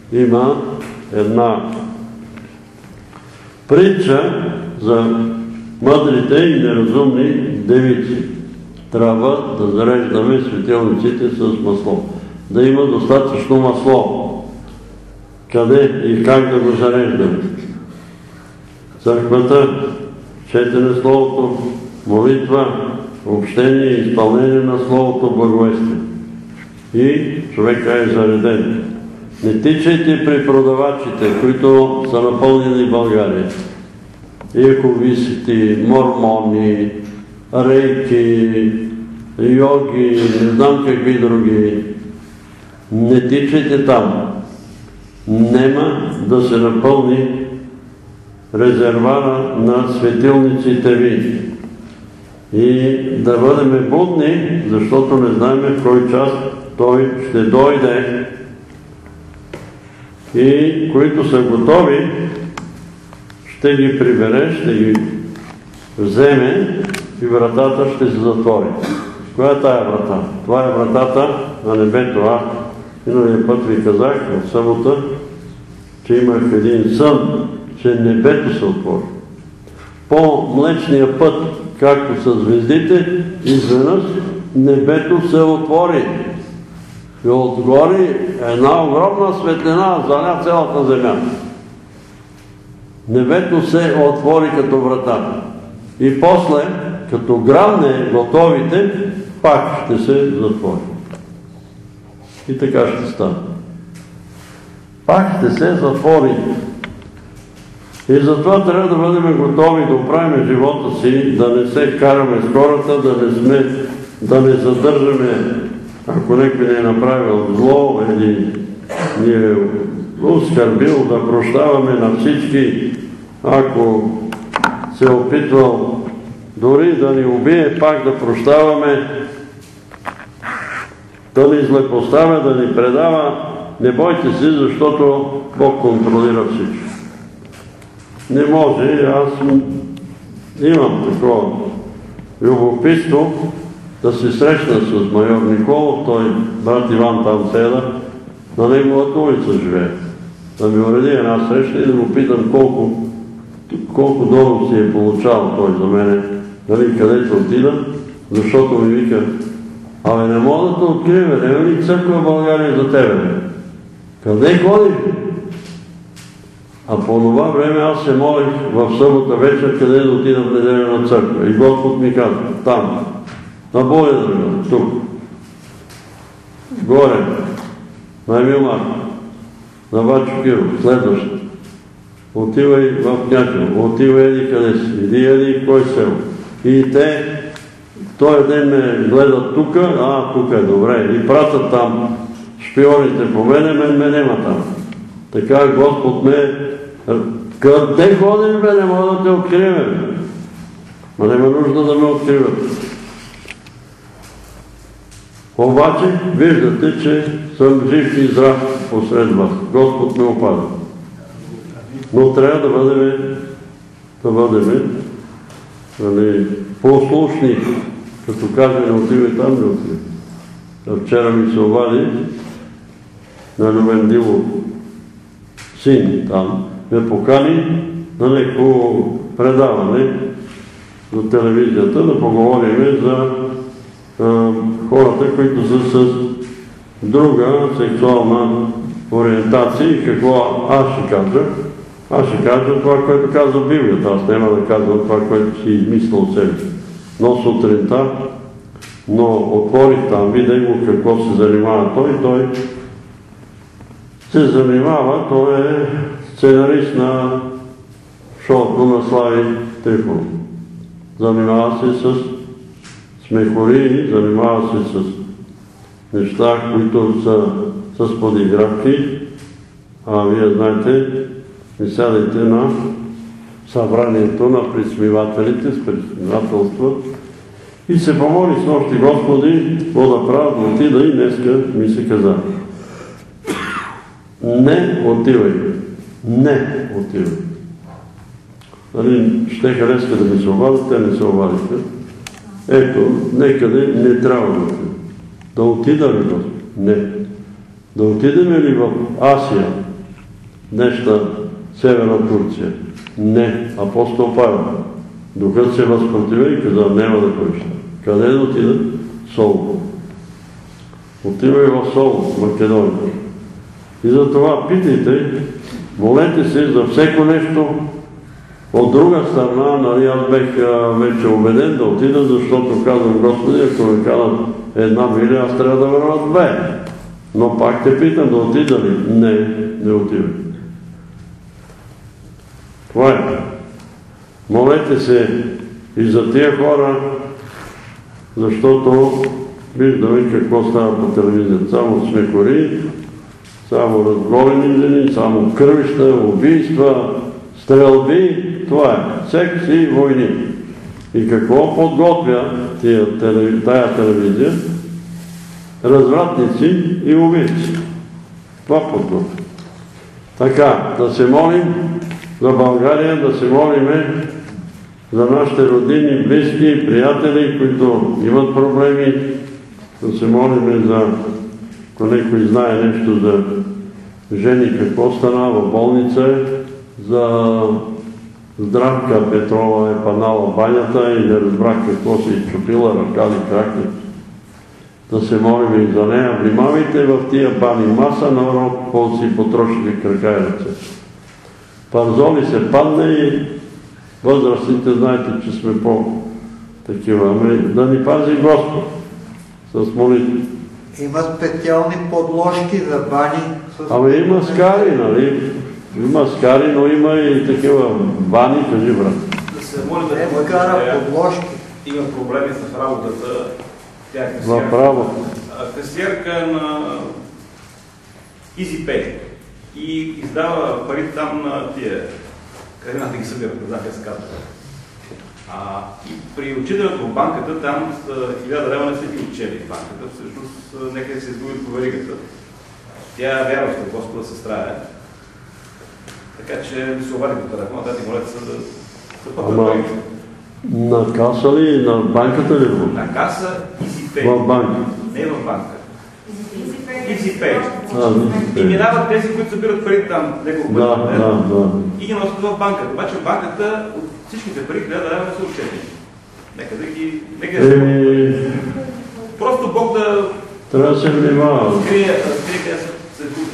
Има една притча за мъдрите и неразумни девици. Трябва да зареждаме светилниците с масло. Да има достатъчно масло. Къде и как да го зареждаме? Църквата, четене Словото, молитва, общение и изпълнение на Словото, благовестие. И човека е зареден. Не тичайте при продавачите, които са напълнени в България. Ековисити, мормони, рейки, йоги, не знам какви други. Не тичайте там. Нема да се напълни резервара на светилниците ви. И да бъдем будни, защото не знаем в кой час той ще дойде. И които са готови, ще ги прибере, ще ги вземе и вратата ще се затвори. Коя е тая врата? Това е вратата на небето. Миналия път ви казах в събота, че имах един сън, че небето се отвори. По Млечния път, както са звездите, изведнъж небето се отвори. И отгоре една огромна светлина заля цялата земя. Небето се отвори като врата. И после, като грамне готовите, пак ще се затвори. И така ще стане. Пак ще се затвори. И затова трябва да бъдем готови да оправим живота си, да не се караме с хората, да не задържаме, ако някой не е направил зло или ни е оскърбил, да прощаваме на всички. Ако се е опитвал дори да ни убие, пак да прощаваме, да ни злепоставя, да ни предава. Не бойте се, защото Бог контролира всичко. Не може, аз имам такова любопитство да се срещна с майор Николов, той брат Иван там седа, на неговата улица живее. Да ми уреди една среща и да го питам колко долу си е получавал той за мене, нали, където отида, защото ми вика, абе не мога да те открием, няма ли църква в България за тебе? Къде ходиш? А по това време аз се молих в събота вечер, къде да отида в неделя на църква. И Господ ми каза, там, на Божия дърга, тук, горе, на Емилмар, на Бачо Киров, следващ. Отивай в Княтево, отивай еди къде си, иди еди кой село. И те, този ден ме гледат тук, тук е добре, и пратят там шпионите по мене, ме нема там. Така Господ ме... Къде ходим, бе, не мога да те открием. Ма няма нужда да ме откриват. Обаче, виждате, че съм жив и здрав посред вас. Господ ме опазва. Но трябва да бъдем послушни. Като каже, не отивай там, не отивай. Вчера ми се обади на Любен Дилов син там, ме покани на някакво предаване за телевизията, да поговорим за хората, които са с друга сексуална ориентация и какво аз ще кажа. Аз ще кажа това, което казва Библията. Аз няма да казвам това, което си измисля от себе. Но сутринта, отворих там, видя го какво се занимава той се занимава, той е сценарист на шоуто на Слави Трифонов. Занимава се с смехории, занимава се с неща, които са с подигравки. Вие знаете, ви сядайте на събранието на присмивателите, с присмивателства и се помоли с нощи Господи, какво да правя, да отида и днеска ми се каза. Не отивай. Не отивай. Ще хареска да ми се обадят, те не се обадиха. Ето, некъде не трябва да отида. Да отида ли Господ? Не. Да отидем ли в Асия, днешна Северна Турция? Не. Апостол Павел. Духът се възпротивя и каза, няма да ходиш. Къде да отида? Солун. Отивай в Солун, Македония. И затова питайте, молете се за всеко нещо. От друга страна, нали, аз бех вече убеден да отида, защото казвам, Господи, ако ме канат 1 миля, аз трябва да вървя 2. Но пак те питам, да отида ли? Не отивай. Това е. Молете се и за тия хора, защото виждаме какво става по телевизията. Само смекори, само разголени жени, само кръвища, убийства, стрелби. Това е. Секс и войни. И какво подготвя тая телевизия? Развратници и убийци. Това подготвя. Така, да се молим за България, да се молиме за нашите родини, близки, приятели, които имат проблеми, да се молиме за, ако някой знае нещо за жени, какво стана в болница, за Здравка Петрова е панала банята и не разбрах какво се изчупила, ръка ли кракне. Да се молим и за нея. Внимавайте в тия бани. Маса народ, какво си потрошили крака и ръце. Парзоли се падне и възрастните, знаете, че сме по-такива. Ами да ни пази Господ с молитви. Има специални подложки за бани. Ами има скари, нали? Има скари, но има и такива бани, кажи, брат. Да се моли да подложки. Има проблеми с работата. Тя е касиерка на EasyPay и издава пари там на тия, къде да ги събират, не знам как се казва. И при отчитането в банката, там 1000 лева не са ги отчели в банката, всъщност нека се изгуби по веригата. Тя вярва в Господа се страя. Така че да се обади по телефона, да ти молете се да пътят. На каса ли? На банката ли? На каса EasyPay. В банка? Не в банка. EasyPay. И минават тези, които събират пари там няколко пъти. И ги носят в банката. Обаче в банката от всичките пари 1000 лева не са отчетени. Нека да ги... Просто Бог да... Трябва да се внимава. Скрие къде се губят.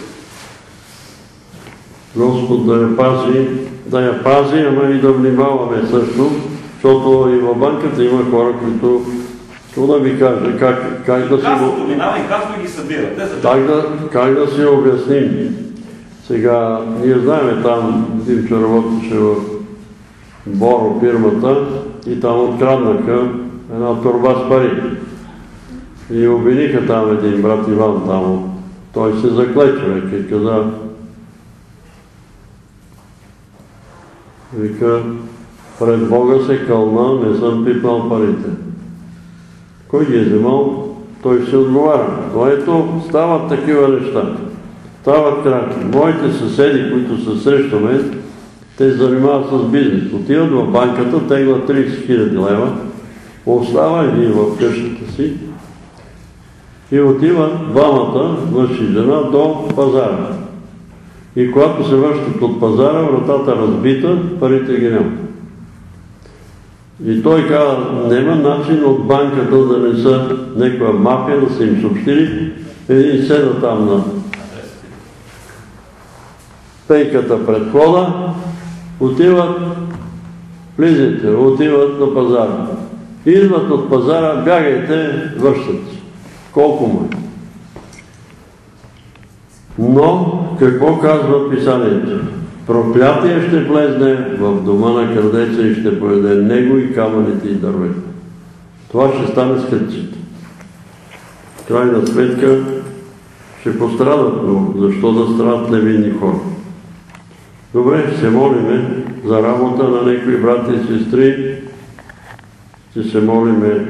Господ да я пази, ама и да внимаваме също, защото и в банката има хора, които, да ви кажа, как да си... Касото минава и касото ги събира. Как да си обясним? Сега, ние знаем там, Димчо работеше в Боро фирмата и там откраднаха една торба с пари. И обвиниха там един брат Иван там. Той се закле човек и каза, вика, пред Бога се кълна, не съм пипнал парите. Кой ги е вземал, той се отговаря. Но ето, стават такива неща. Стават кратки. Моите съседи, които са срещу мен, те занимават с бизнес. Отиват в банката, теглят 30 000 лева, остава един в къщата си и отиват двамата, мъж и жена, до пазара. И когато се връщат от пазара, вратата разбита, парите ги няма. И той каза, няма начин от банката да не са някаква мафия, да са им съобщили. Един седа там на пейката пред входа, отиват, влизайте, отиват на пазара. Идват от пазара, бягайте, връщат се. Колко му е? Но, какво казва писанието? Проклятие ще влезне в дома на крадеца и ще поеде него и камъните и дървета. Това ще стане с кътчета. В крайна сметка ще пострадат, но защо да страдат невинни хора? Добре, ще се молиме за работа на някои брати и сестри. Ще се молиме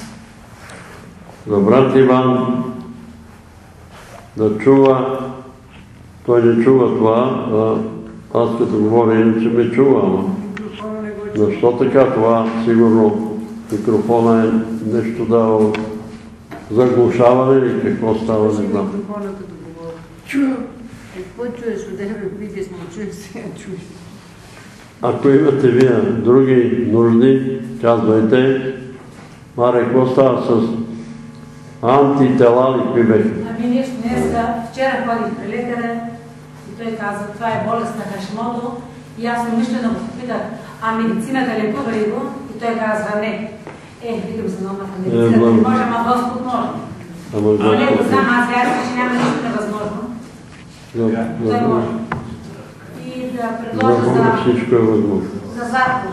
за брат Иван да чува. Той не чува това, аз като говоря, иначе ме чува, ама. Защо така? Това сигурно микрофона е нещо дава заглушаване или какво става, не знам. Чува. Какво чуеш от тебе, видиш му, чуеш сега, чуеш. Ако имате вие други нужди, казвайте. Маре, какво става с антитела ли какви беха? Ами нещо днеска, вчера ходих при лекаря и той каза, това е болест на Хашимото и аз умишлено го попитах, а медицината лекува ли го? И той казва не. Викам се много на медицината не може, ама Господ може. Но не го знам, аз вярвам, че няма нищо невъзможно. Той може. И да предложа всичко е възможно. За Зарков.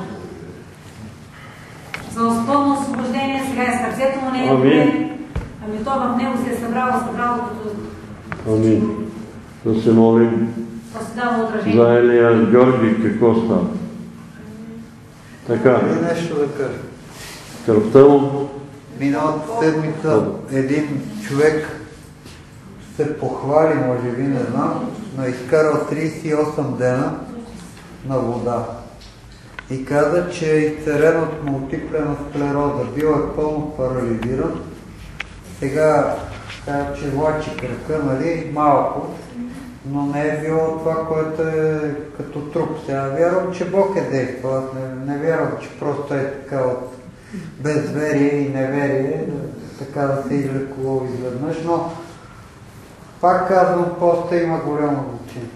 За пълно освобождение, сега е сърцето му не е добре. Ами то в него се е събрало като... Амин. Да се молим. То се дава отражение. За Елия Георги какво става? Така. И нещо да кажа. Кръвта му. Миналата седмица един човек се похвали, може би, не знам, но изкарал 38 дена на вода. И каза, че е изцерен от мултиплена склероза. Бил е пълно парализиран. Сега каза, че влачи кръка, нали, малко, но не е било това, което е като труп. Сега вярвам, че Бог е действал. Аз не вярвам, че просто е така от безверие и неверие, така да се излекувал изведнъж, но пак казвам, поста има голямо значение.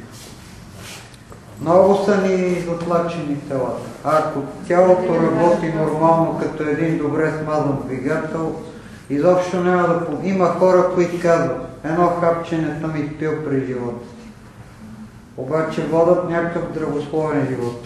Много са ни затлачени телата. Ако тялото работи нормално, като един добре смазан двигател, изобщо няма да... Има хора, които казват, едно хапче не съм изпил при живота. Обаче водят някакъв здравословен живот.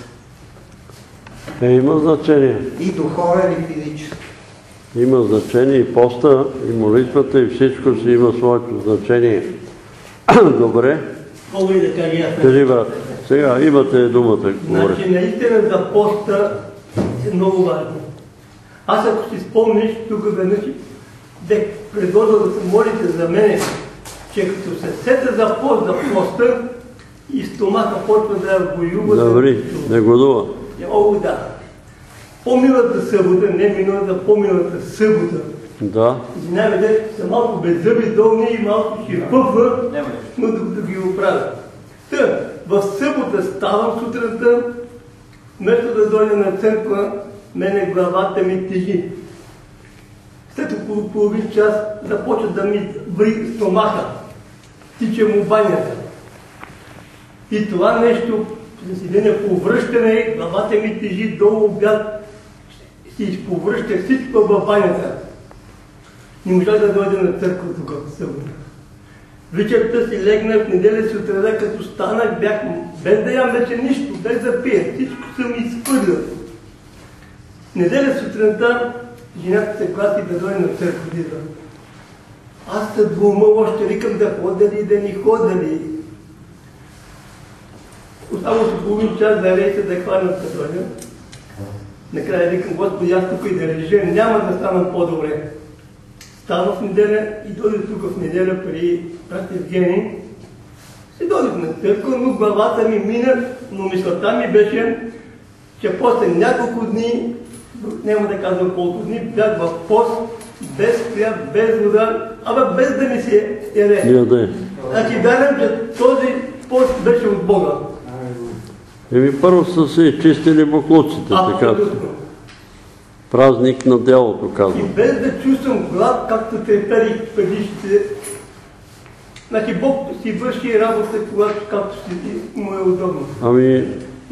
Има значение. И духовен, и физически. Има значение и поста, и молитвата, и всичко си има своето значение. Добре. Мога и да кажа аз. Кажи, брат. Сега имате думата. Значи наистина за поста е много важно. Аз ако си спомниш, тук веднъж бях предложил да се молите за мене, че като се сета за поста и стомаха почва да воюва. Добре, не годува. О, да. По-милата събота, не миналата, по-милата събота. Да. Извинявайте, са малко беззъби, долни и малко ще пъпва, но да ги оправя. Та, в събота ставам сутринта, вместо да дойда на църква, мене главата ми тежи. След около половин час започва да ми ври стомаха, тича му банята. И това нещо, да си деня по връщане, главата ми тежи долу обяд, си изповръща всичко във банята. Не можах да дойда на църква тук в събота. Вечерта си легнах, в неделя сутрина, като станах, бях без да ям вече нищо, без да пия. Всичко съм изхвърлял. Неделя сутринта жената се гласи да дойде на църква. Аз се двума още викам да хода ли, да не хода ли. Оставам се половин час да рейса да хванат да дойда. Накрая викам, Господи, аз тук и да лежа, няма да станам по-добре. Стана в неделя и дойде тук в неделя при брат Евгений. Си дойдох на църква, но главата ми мина, но мисълта ми беше, че после няколко дни, няма да казвам колко дни, бях в пост, без хляб, без вода, абе без да ми се ере. Значи вярвам, че този пост беше от Бога. Първо са си чистили буклуците, така. Празник на делото, казвам. И без да чувствам глад, както треперих предишните. Значи Бог си върши работа, когато както му е удобно. Ами,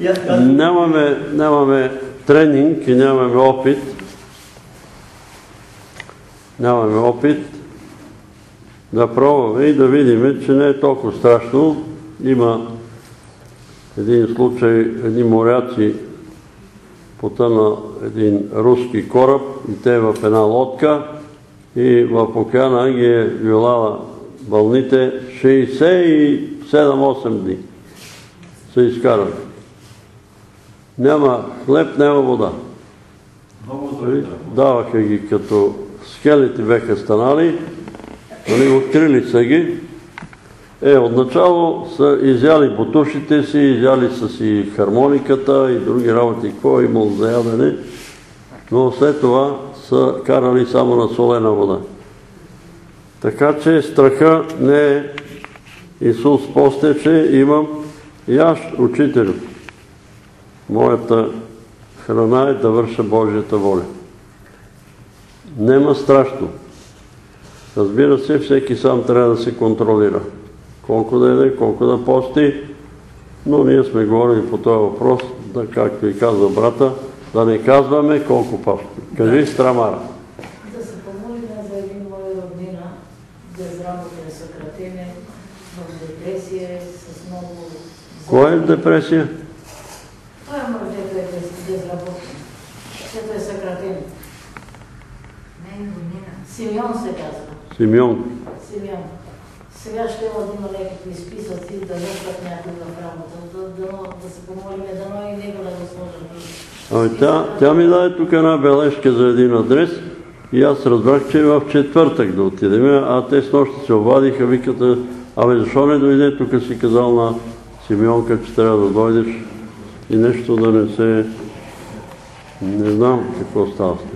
нямаме тренинг и нямаме опит. Нямаме опит да пробваме и да видим, че не е толкова страшно. Има един случай, едни моряци потъна един руски кораб и те в една лодка и в океана ги е вилала вълните 67-8 дни се изкарали. Няма хлеб, няма вода. Даваха ги като скелети беха станали, открили са ги. Отначало са изяли бутушите си, изяли са си хармониката и други работи, какво е имало за ядене, но след това са карали само на солена вода. Така че страха не е. Исус постеше, имам яш учителю. Моята храна е да върша Божията воля. Нема страшно. Разбира се, всеки сам трябва да се контролира. Колко да яде, колко да пости, но ние сме говорили по този въпрос, да, както и казва брата, да не казваме колко пости. Кажи, Страмара. Да се помолим за един мой роднина, без работа е съкратене, в депресия, с много... Кой е в депресия? Той е мъж, дето е безработен. Дето е съкратен. Симеон се казва. Симеон. Симеон. Сега ще има някакви списъци да вършат някой в работа. Да се помолим, дано и него да го сложат. Тя ми даде тук една бележка за един адрес и аз разбрах, че в четвъртък да отидем, а те с нощта се обадиха, викат, защо не дойде, тук си казал на Симеонка, че трябва да дойдеш и нещо да не се... Не знам какво става с това.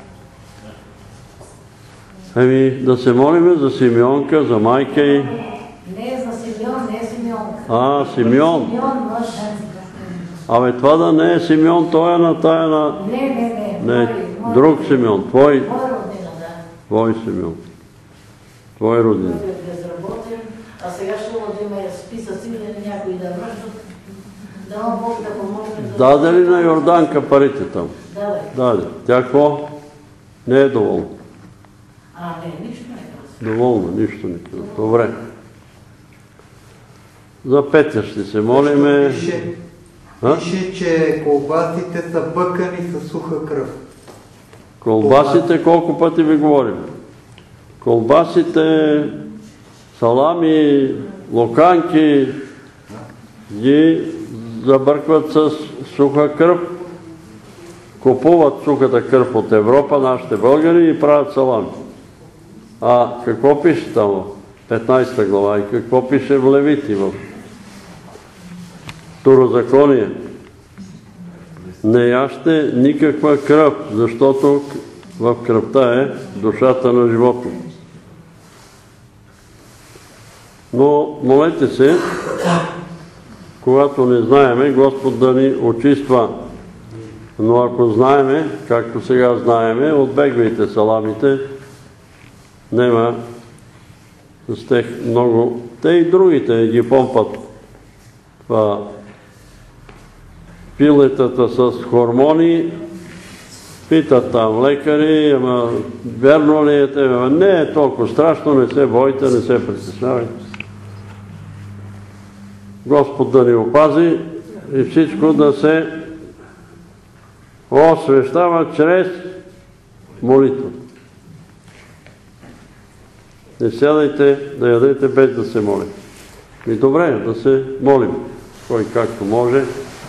Да се молиме за Симеонка, за майка и... Не е за Симеон, не е Симеонка. Симеон. Симеон мъж. Това да не е Симеон, той е на тая на... Не. Друг Симеон, твой... Мой роднина, да. Твой Симеон. Твой роднина. Той е безработен, а сега ще имаме списъци или някой да връщат. Дано Бог да помогне... Даде ли на Йорданка парите там? Даде. Тя какво? Не е доволна. Не, нищо не е. Доволна, нищо не казва. Добре. За Петя ще се молиме. Пише, че колбасите са бъкани със суха кръв. Колбасите колко пъти ви говорим? Колбасите, салами, локанки ги забъркват с суха кръв. Купуват сухата кръв от Европа, нашите българи, и правят салами. Какво пише там в 15 глава и какво пише в Левити, в Второзаконие? Не яжте никаква кръв, защото в кръвта е душата на животно. Но молете се, когато не знаеме, Господ да ни очиства. Но ако знаеме, както сега знаеме, отбегвайте саламите. Нема с тех много. Те и другите ги помпат. Пилетата с хормони, питат там лекари, верно ли е те? Не е толкова страшно, не се бойте, не се притеснявайте. Господ да ни опази и всичко да се освещава чрез молитва. Не сядайте да ядете без да се молим. И добре, да се молим. Кой както може.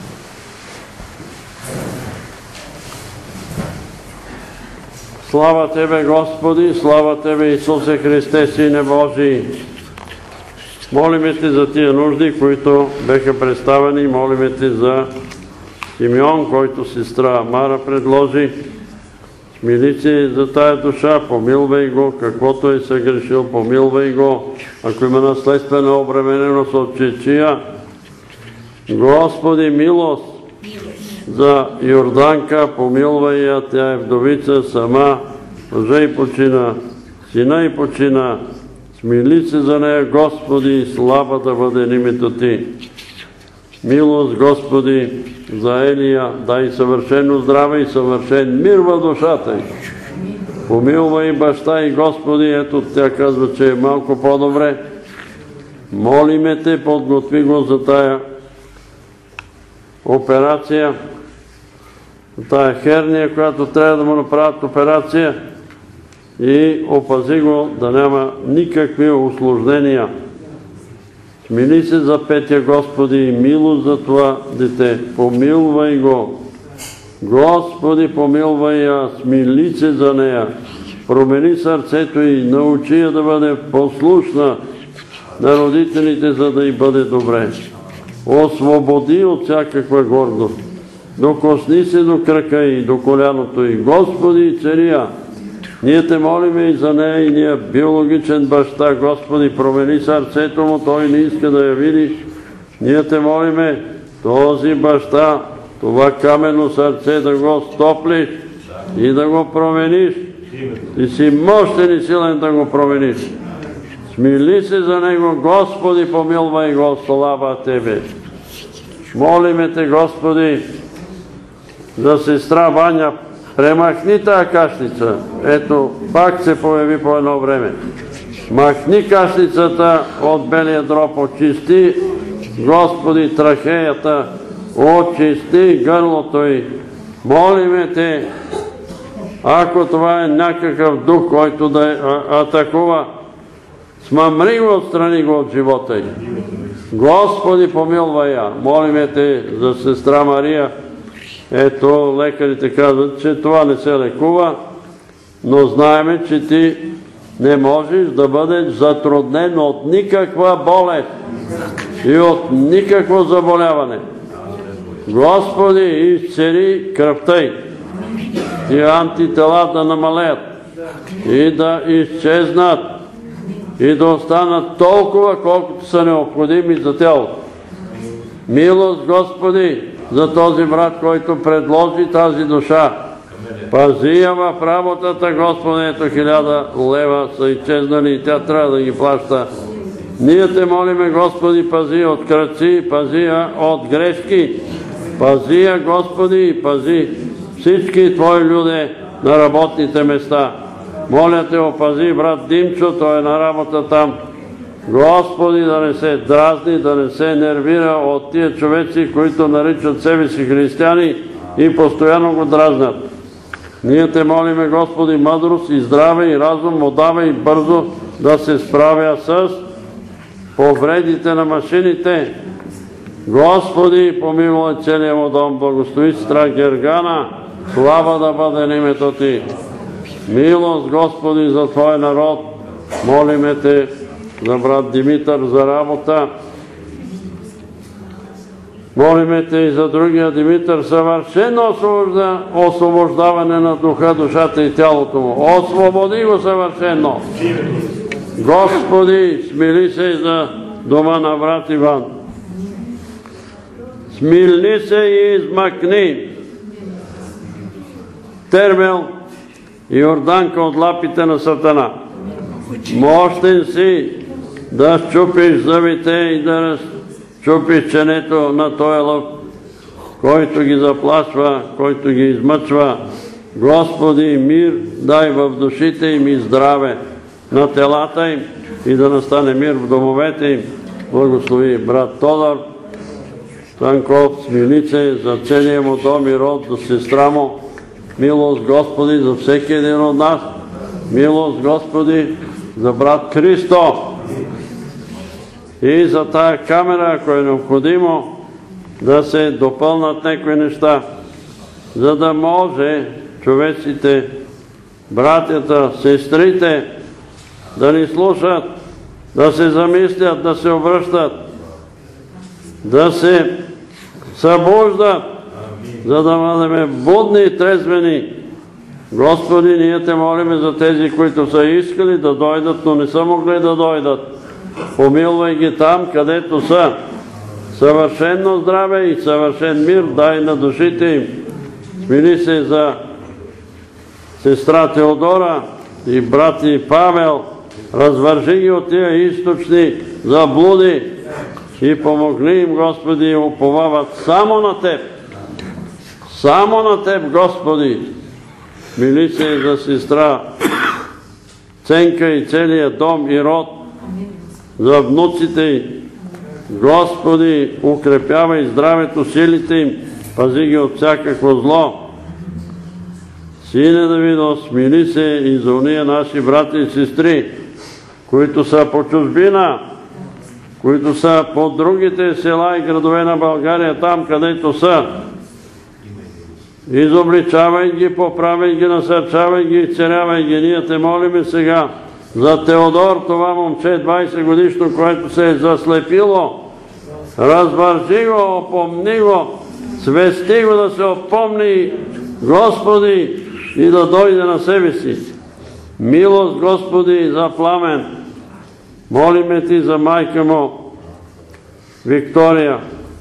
Слава Тебе, Господи, слава Тебе, Исусе Христе, Сине Божий. Молиме Те за тия нужди, които беха представени. Молиме Те за Симеон, който сестра Мара предложи. Смили се за тая душа, помилвай го, каквото е съгрешил, помилвай го. Ако има наследствена обремененост от чечия, Господи, милост за Йорданка, помилвай я, тя е вдовица сама, мъжа и почина, сина и почина. Смили се за нея, Господи, слава да бъде името Ти. Милост, Господи, за Елия, дай съвършено здраве и съвършен мир в душата й. Помилвай баща и Господи, ето тя казва, че е малко по-добре. Молиме Те, подготви го за тая операция, тая херния, която трябва да му направят операция, и опази го да няма никакви усложнения. Смили се за Петя, Господи, и милост за това дете. Помилвай го. Господи, помилвай я, смили се за нея. Промени сърцето и научи я да бъде послушна на родителите, за да й бъде добре. Освободи от всякаква гордост. Докосни се до крака и до коляното й. Господи, цария, ние Те молиме и за нея, и ние биологичен баща, Господи, промени сърцето му, той не иска да я види. Ние Те молиме, този баща това каменно сърце да го стоплиш и да го промениш. Ти си мощен и силен да го промениш. Смили се за него, Господи, помилвай го, слава Тебе. Молиме Те, Господи, за сестра Ваня, премахни тая кашлица. Ето, пак се появи по едно време. Махни кашлицата от белия дроб, очисти, Господи, трахеята, очисти гърлото й. Молиме Те, ако това е някакъв дух, който да атакува, смъмри го, отстрани го от живота й. Господи, помилвай я. Молиме Те за сестра Мария. Ето, лекарите казват, че това не се лекува, но знаеме, че Ти не можеш да бъдеш затруднен от никаква болест и от никакво заболяване. Господи, изцели кръвта й. Тия антитела да намалеят и да изчезнат и да останат толкова, колкото са необходими за тялото. Милост, Господи, за този брат, който предложи тази душа. Пази я в работата, Господи, ето 1000 лева са изчезнали и тя трябва да ги плаща. Ние Те молиме, Господи, пази от кръци, пази я от грешки, пази я, Господи, пази всички Твои люди на работните места. Моля Те, опази брат Димчо, той е на работа там. Господи, да не се дразни, да не се нервира от тия човеци, които наричат себе си християни и постоянно го дразнят. Ние Те молиме, Господи, мъдрост и здраве и разум му давай бързо да се справя с повредите на машините. Господи, помилвай целия му дом, благослови сестра Гергана, слава да бъде името Ти. Милост, Господи, за Твой народ. Молиме Те за брат Димитър за работа. Молиме Те и за другия Димитър съвършено освобождаване на духа, душата и тялото му. Освободи го съвършено. Господи, смили се за дома на брат Иван. Смилни се и измъкни Термел и Йорданка от лапите на Сатана. Мощен си да счупиш зъбите и да разчупиш ченето на този лъв, който ги заплашва, който ги измъчва. Господи, мир дай в душите им и здраве на телата им и да настане мир в домовете им. Благослови брат Тодор Станков, смилице за целия му дом и род, за сестра му. Милост, Господи, за всеки един от нас. Милост, Господи, за брат Христо. И за тая камера, ако е необходимо, да се допълнат някои неща, за да може човеците, братята, сестрите да ни слушат, да се замислят, да се обръщат, да се събуждат, за да бъдем будни и трезвени. Господи, ние Те молиме за тези, които са искали да дойдат, но не са могли да дойдат. Помилвай ги там, където са. Съвършено здраве и съвършен мир дай на душите им. Смили се за сестра Теодора и брати Павел. Развържи ги от тия източни заблуди и помогни им, Господи, уповават само на Теб. Само на Теб, Господи. Мили се за сестра Ценка и целия дом и род, за внуците й. Господи, укрепявай здравето, силите им, пази ги от всякакво зло. Сине Давидо, смили се и за уния наши брати и сестри, които са по чужбина, които са по другите села и градове на България, там където са. Изобличавай ги, поправяй ги, насърчавай ги, изцелявай ги. Ние Те молиме сега за Теодор, това момче 20 годишно, което се е заслепило. Развържи го, опомни го, свести го да се опомни, Господи, и да дойде на себе си. Милост, Господи, за Пламен. Молиме Ти за майка му Виктория.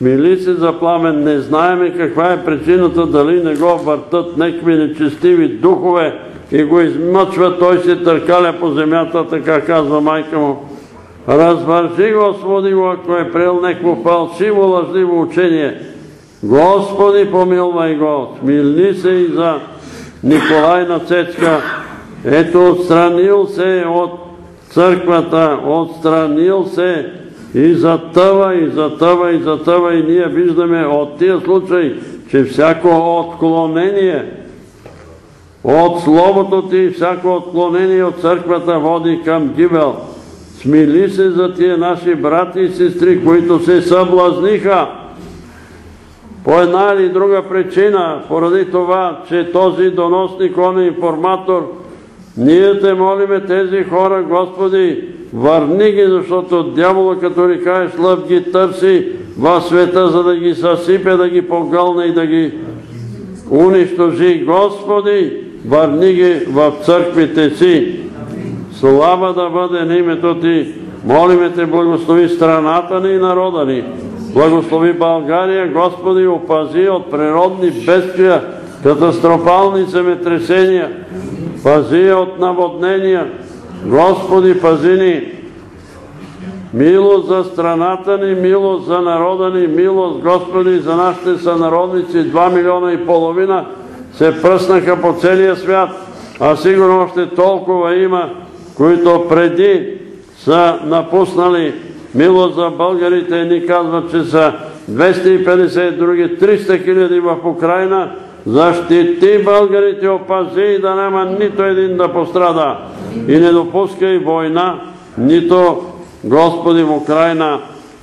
Смили се за Пламен, не знаеме каква е причината, дали не го въртат някакви нечестиви духове и го измъчва, той се търкаля по земята, така казва майка му. Развържи го, освободи го, ако е приел някакво фалшиво, лъжливо учение. Господи, помилвай го, смили се и за Николай на Цецка. Ето, отстранил се от църквата, отстранил се и затъва, и затъва, и затъва. И ние виждаме от тия случаи, че всяко отклонение от Словото ти, всяко отклонение от църквата води към гибел. Смили се за тия наши брати и сестри, които се съблазниха по една или друга причина, поради това, че този доносник, он е информатор. Ние те молиме тези хора, Господи, върни ги, защото дявола, като ли кажеш лъв, ги търси в света, за да ги съсипе, да ги погълне и да ги унищожи. Господи, върни ги в църквите си. Слава да бъде на името Ти. Молиме Те, благослови страната ни и народа ни. Благослови България, Господи, опази от природни бедствия, катастрофални земетресения. Пази от наводнения. Господи, пази ни. Милост за страната ни, милост за народа ни, милост, Господи, за нашите сънародници. 2,5 милиона се пръснаха по целия свят, а сигурно още толкова има, които преди са напуснали. Милост за българите, ни казват, че са 250, други 300 хиляди в Украйна. Защити българите, опази да няма нито един да пострада. И не допускай война, нито, Господи, в Украйна,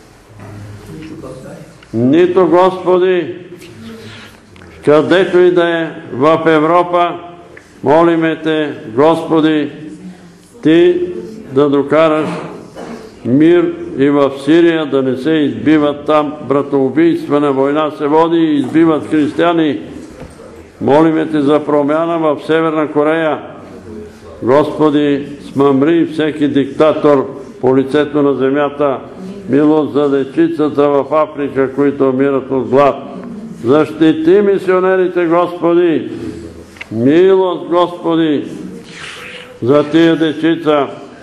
нито, Господи, където и да е в Европа. Молиме Те, Господи, Ти да докараш мир и в Сирия, да не се избиват там, братоубийствена война се води и избиват християни. Молиме Те за промяна в Северна Корея. Господи, смъмри всеки диктатор по лицето на земята. Милост за дечицата в Африка, които умират от глад. Защити мисионерите, Господи. Милост, Господи, за тия дечица.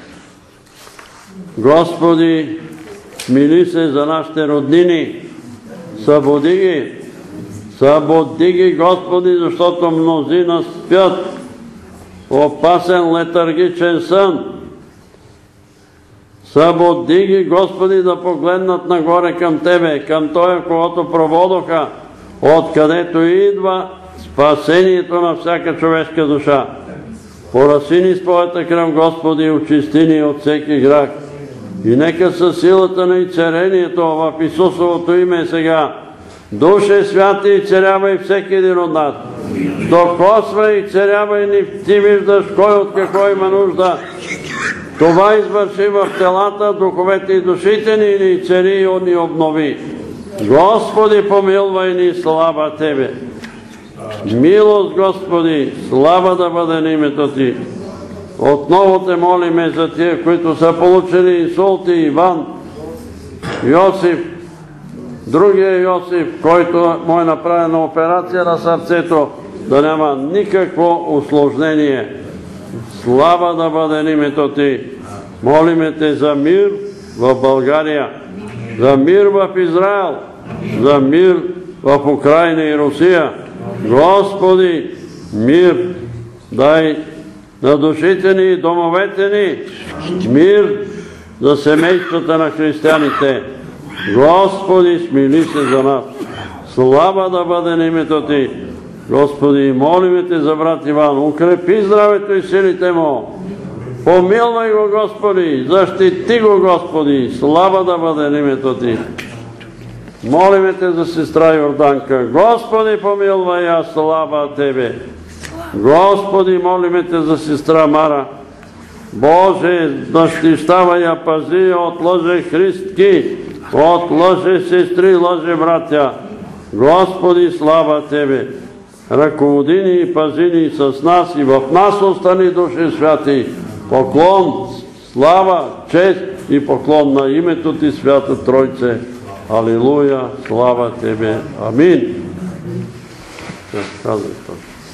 Господи, мили се за нашите роднини. Събуди ги. Събуди ги, Господи, защото мнозина спят. Опасен летаргичен сън. Събуди ги, Господи, да погледнат нагоре към Тебе, към Той, когото проводоха, откъдето идва спасението на всяка човешка душа. Пораси ни с Твоята кръв, Господи, очисти ни от всеки грях. И нека със силата на изцелението в Исусовото име сега, Душе святи, изцелявай всеки един от нас. Докосвай, изцелявай ни, Ти виждаш кой от какво има нужда. Това извърши в телата, духовете и душите ни и ни изцели и ни обнови. Господи, помилвай ни, слава Тебе. Милост, Господи, слава да бъде на името Ти. Отново Те молиме за тия, които са получили инсулти, Иван, Йосиф, другия Йосиф, който му е направена операция на сърцето, да няма никакво усложнение. Слава да бъде на името Ти. Молиме Те за мир в България, за мир в Израел, за мир в Украйна и Русия. Господи, мир дай на душите ни и домовете ни, мир за семействата на християните. Господи, смили се за нас. Слава да бъде на името Ти. Господи, молиме Те за брат Иван, укрепи здравето и силите му. Помилвай го, Господи, защити го, Господи. Слава да бъде на името Ти. Молиме Те за сестра Йорданка. Господи, помилвай я, слава Тебе. Господи, молиме Те за сестра Мара. Боже, защищавай я, пази от лъже христки, от лъже сестри, лъже братя. Господи, слава Тебе. Ръководи ни и пази ни с нас и в нас остани, Души святи. Поклон, слава, чест и поклон на името Ти, Свята Тройце. Алилуя, слава Тебе. Амин. Казвай това.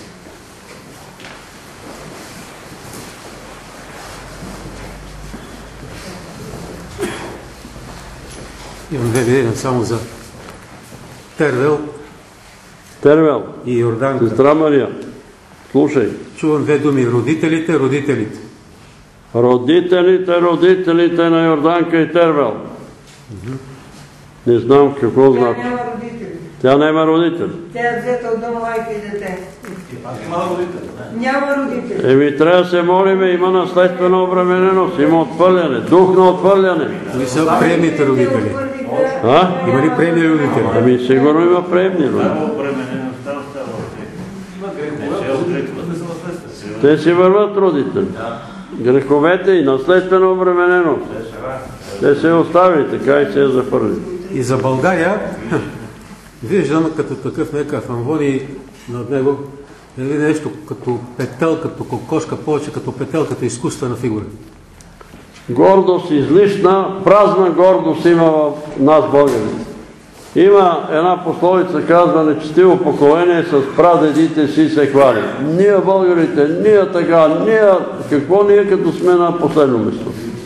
Имам две видения само за Тервел и Йорданка. Сестра Мария, слушай. Чувам две думи. Родителите. Родителите на Йорданка и Тервел. Не знам какво значи. Тя няма родители. Тя няма родители. Тя е взета от дома майка и дете. Няма родители. Няма родители. Трябва да се молиме, има наследствена обремененост, има отхвърляне, дух на отхвърляне. Кои са приемните родители? Има ли приемни родители? Сигурно има приемни родители. Те си върват родители. Греховете и наследствена обремененост. Те се остави, така и се зафърли. И за България виждам като такъв някакъв амвон и над него нещо като петел, като кокошка, повече като петел, като изкуствена фигура. Гордост излишна, празна гордост има в нас българите. Има една пословица, казва: нечестиво поколение с прадедите си се хвали. Ние българите, ние така, ние, какво ние като сме на последно место?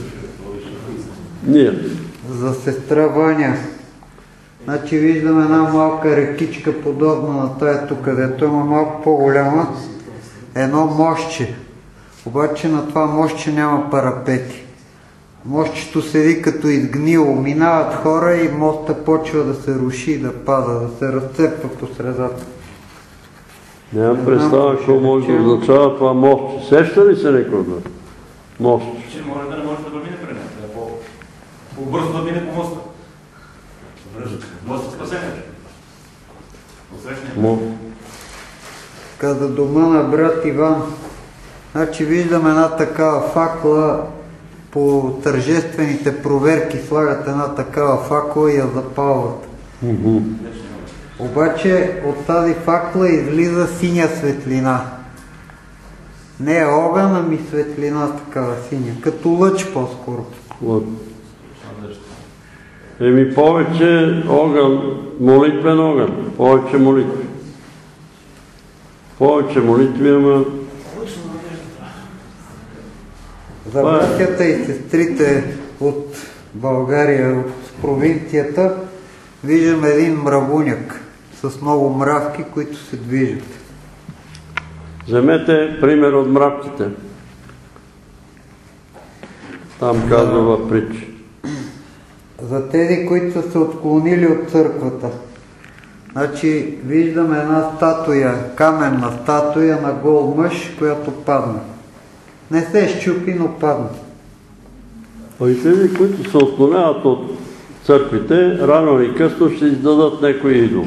Ние. За сестра Ваня. Значи виждам една малка рекичка, подобна на тая тук, където има малко по-голяма, едно мостче. Обаче на това мостче няма парапети. Мостчето седи като изгнило, минават хора и моста почва да се руши и да пада, да се разцепва по средата. Нямам представа какво може да означава това мостче. Сеща ли се някой да? Мостче. Че може да не може да премине при него. По-бързо да мине по моста. Моста спасение. Каза дома на брат Иван. Значи виждам една такава факла, по тържествените проверки слагат една такава факла и я запалват. Обаче от тази факла излиза синя светлина. Не е огън, ами светлина такава синя, като лъч по-скоро. Повече огън, молитвен огън, повече молитви. Повече молитви, ама... За братята и сестрите от България, с провинцията, виждам един мравуняк с много мравки, които се движат. Вземете пример от мравките. Там казва в притчи. За тези, които са се отклонили от църквата. Значи виждам една статуя, каменна статуя на гол мъж, която падна. Не се щупи, но падна. И тези, които се отклоняват от църквите, рано или късно ще издадат някой идол.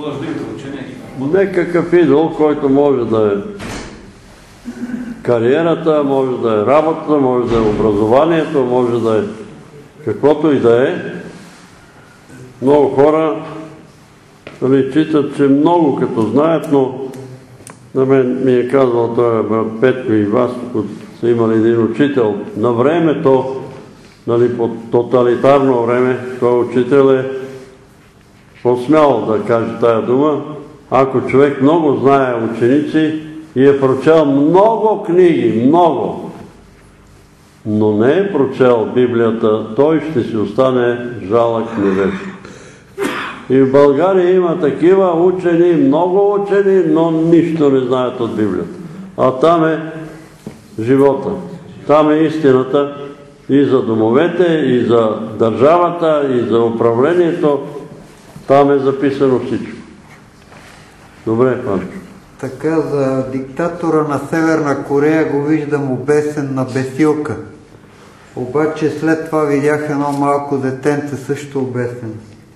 Некакъв идол, който може да е кариерата, може да е работата, може да е образованието, може да е каквото и да е. Много хора читат, че много като знаят, но на мен ми е казвал той брат Петко и вас, които са имали един учител на времето, по тоталитарно време, той учител е посмял да каже тая дума: ако човек много знае ученици и е прочел много книги, много, но не е прочел Библията, той ще си остане жалък невеж. И в България има такива учени, много учени, но нищо не знаят от Библията. А там е живота. Там е истината и за домовете, и за държавата, и за управлението. Там е записано всичко. Добре, Панчо. Така, за диктатора на Северна Корея го виждам обесен на бесилка. Обаче след това видях едно малко детенце също обесен.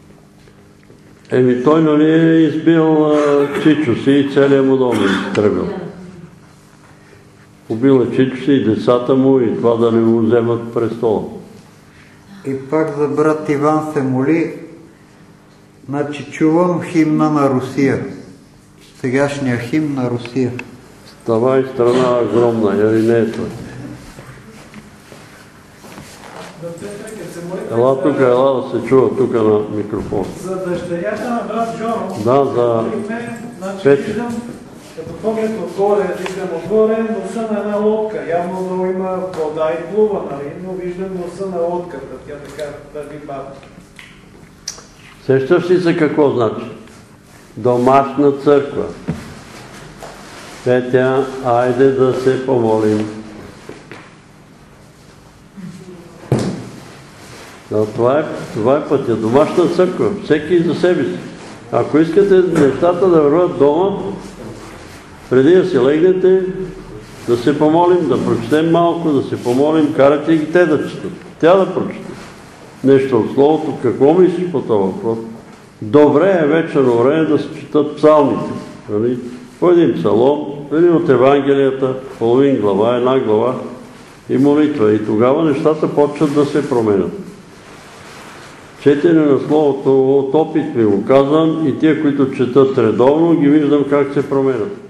Той нали е избил Чичо си и целият му дом е изтребил. Убил е Чичо си и децата му и това да не му вземат престола. И пак за брат Иван се моли. Значи чувам химна на Русия. Сегашния химн на Русия. Ставай страна огромна, или не е това? Ела тук, ела да се чува тук на микрофон. За дъщерята на брат Жоро, да, за виждам, като поглед отгоре, виждам отгоре носа на една лодка. Явно има вода и плува, нали? Но виждам носа на лодката, тя така държи баба. Сещаш ли се какво значи? Домашна църква. Петя, айде да се помолим. Да, това е пътя. Домашна църква. Всеки за себе си. Ако искате нещата да върват дома, преди да си легнете, да се помолим, да прочетем малко, да се помолим, карате ги те да четат. Тя да прочете нещо от Словото. Какво мислиш по това въпрос? Добре е вечерно време да се четат псалмите. По един псалом, или от Евангелията, половин глава, една глава и молитва. И тогава нещата почват да се променят. Четене на Словото от опит ви го казвам и тия, които четат редовно, ги виждам как се променят.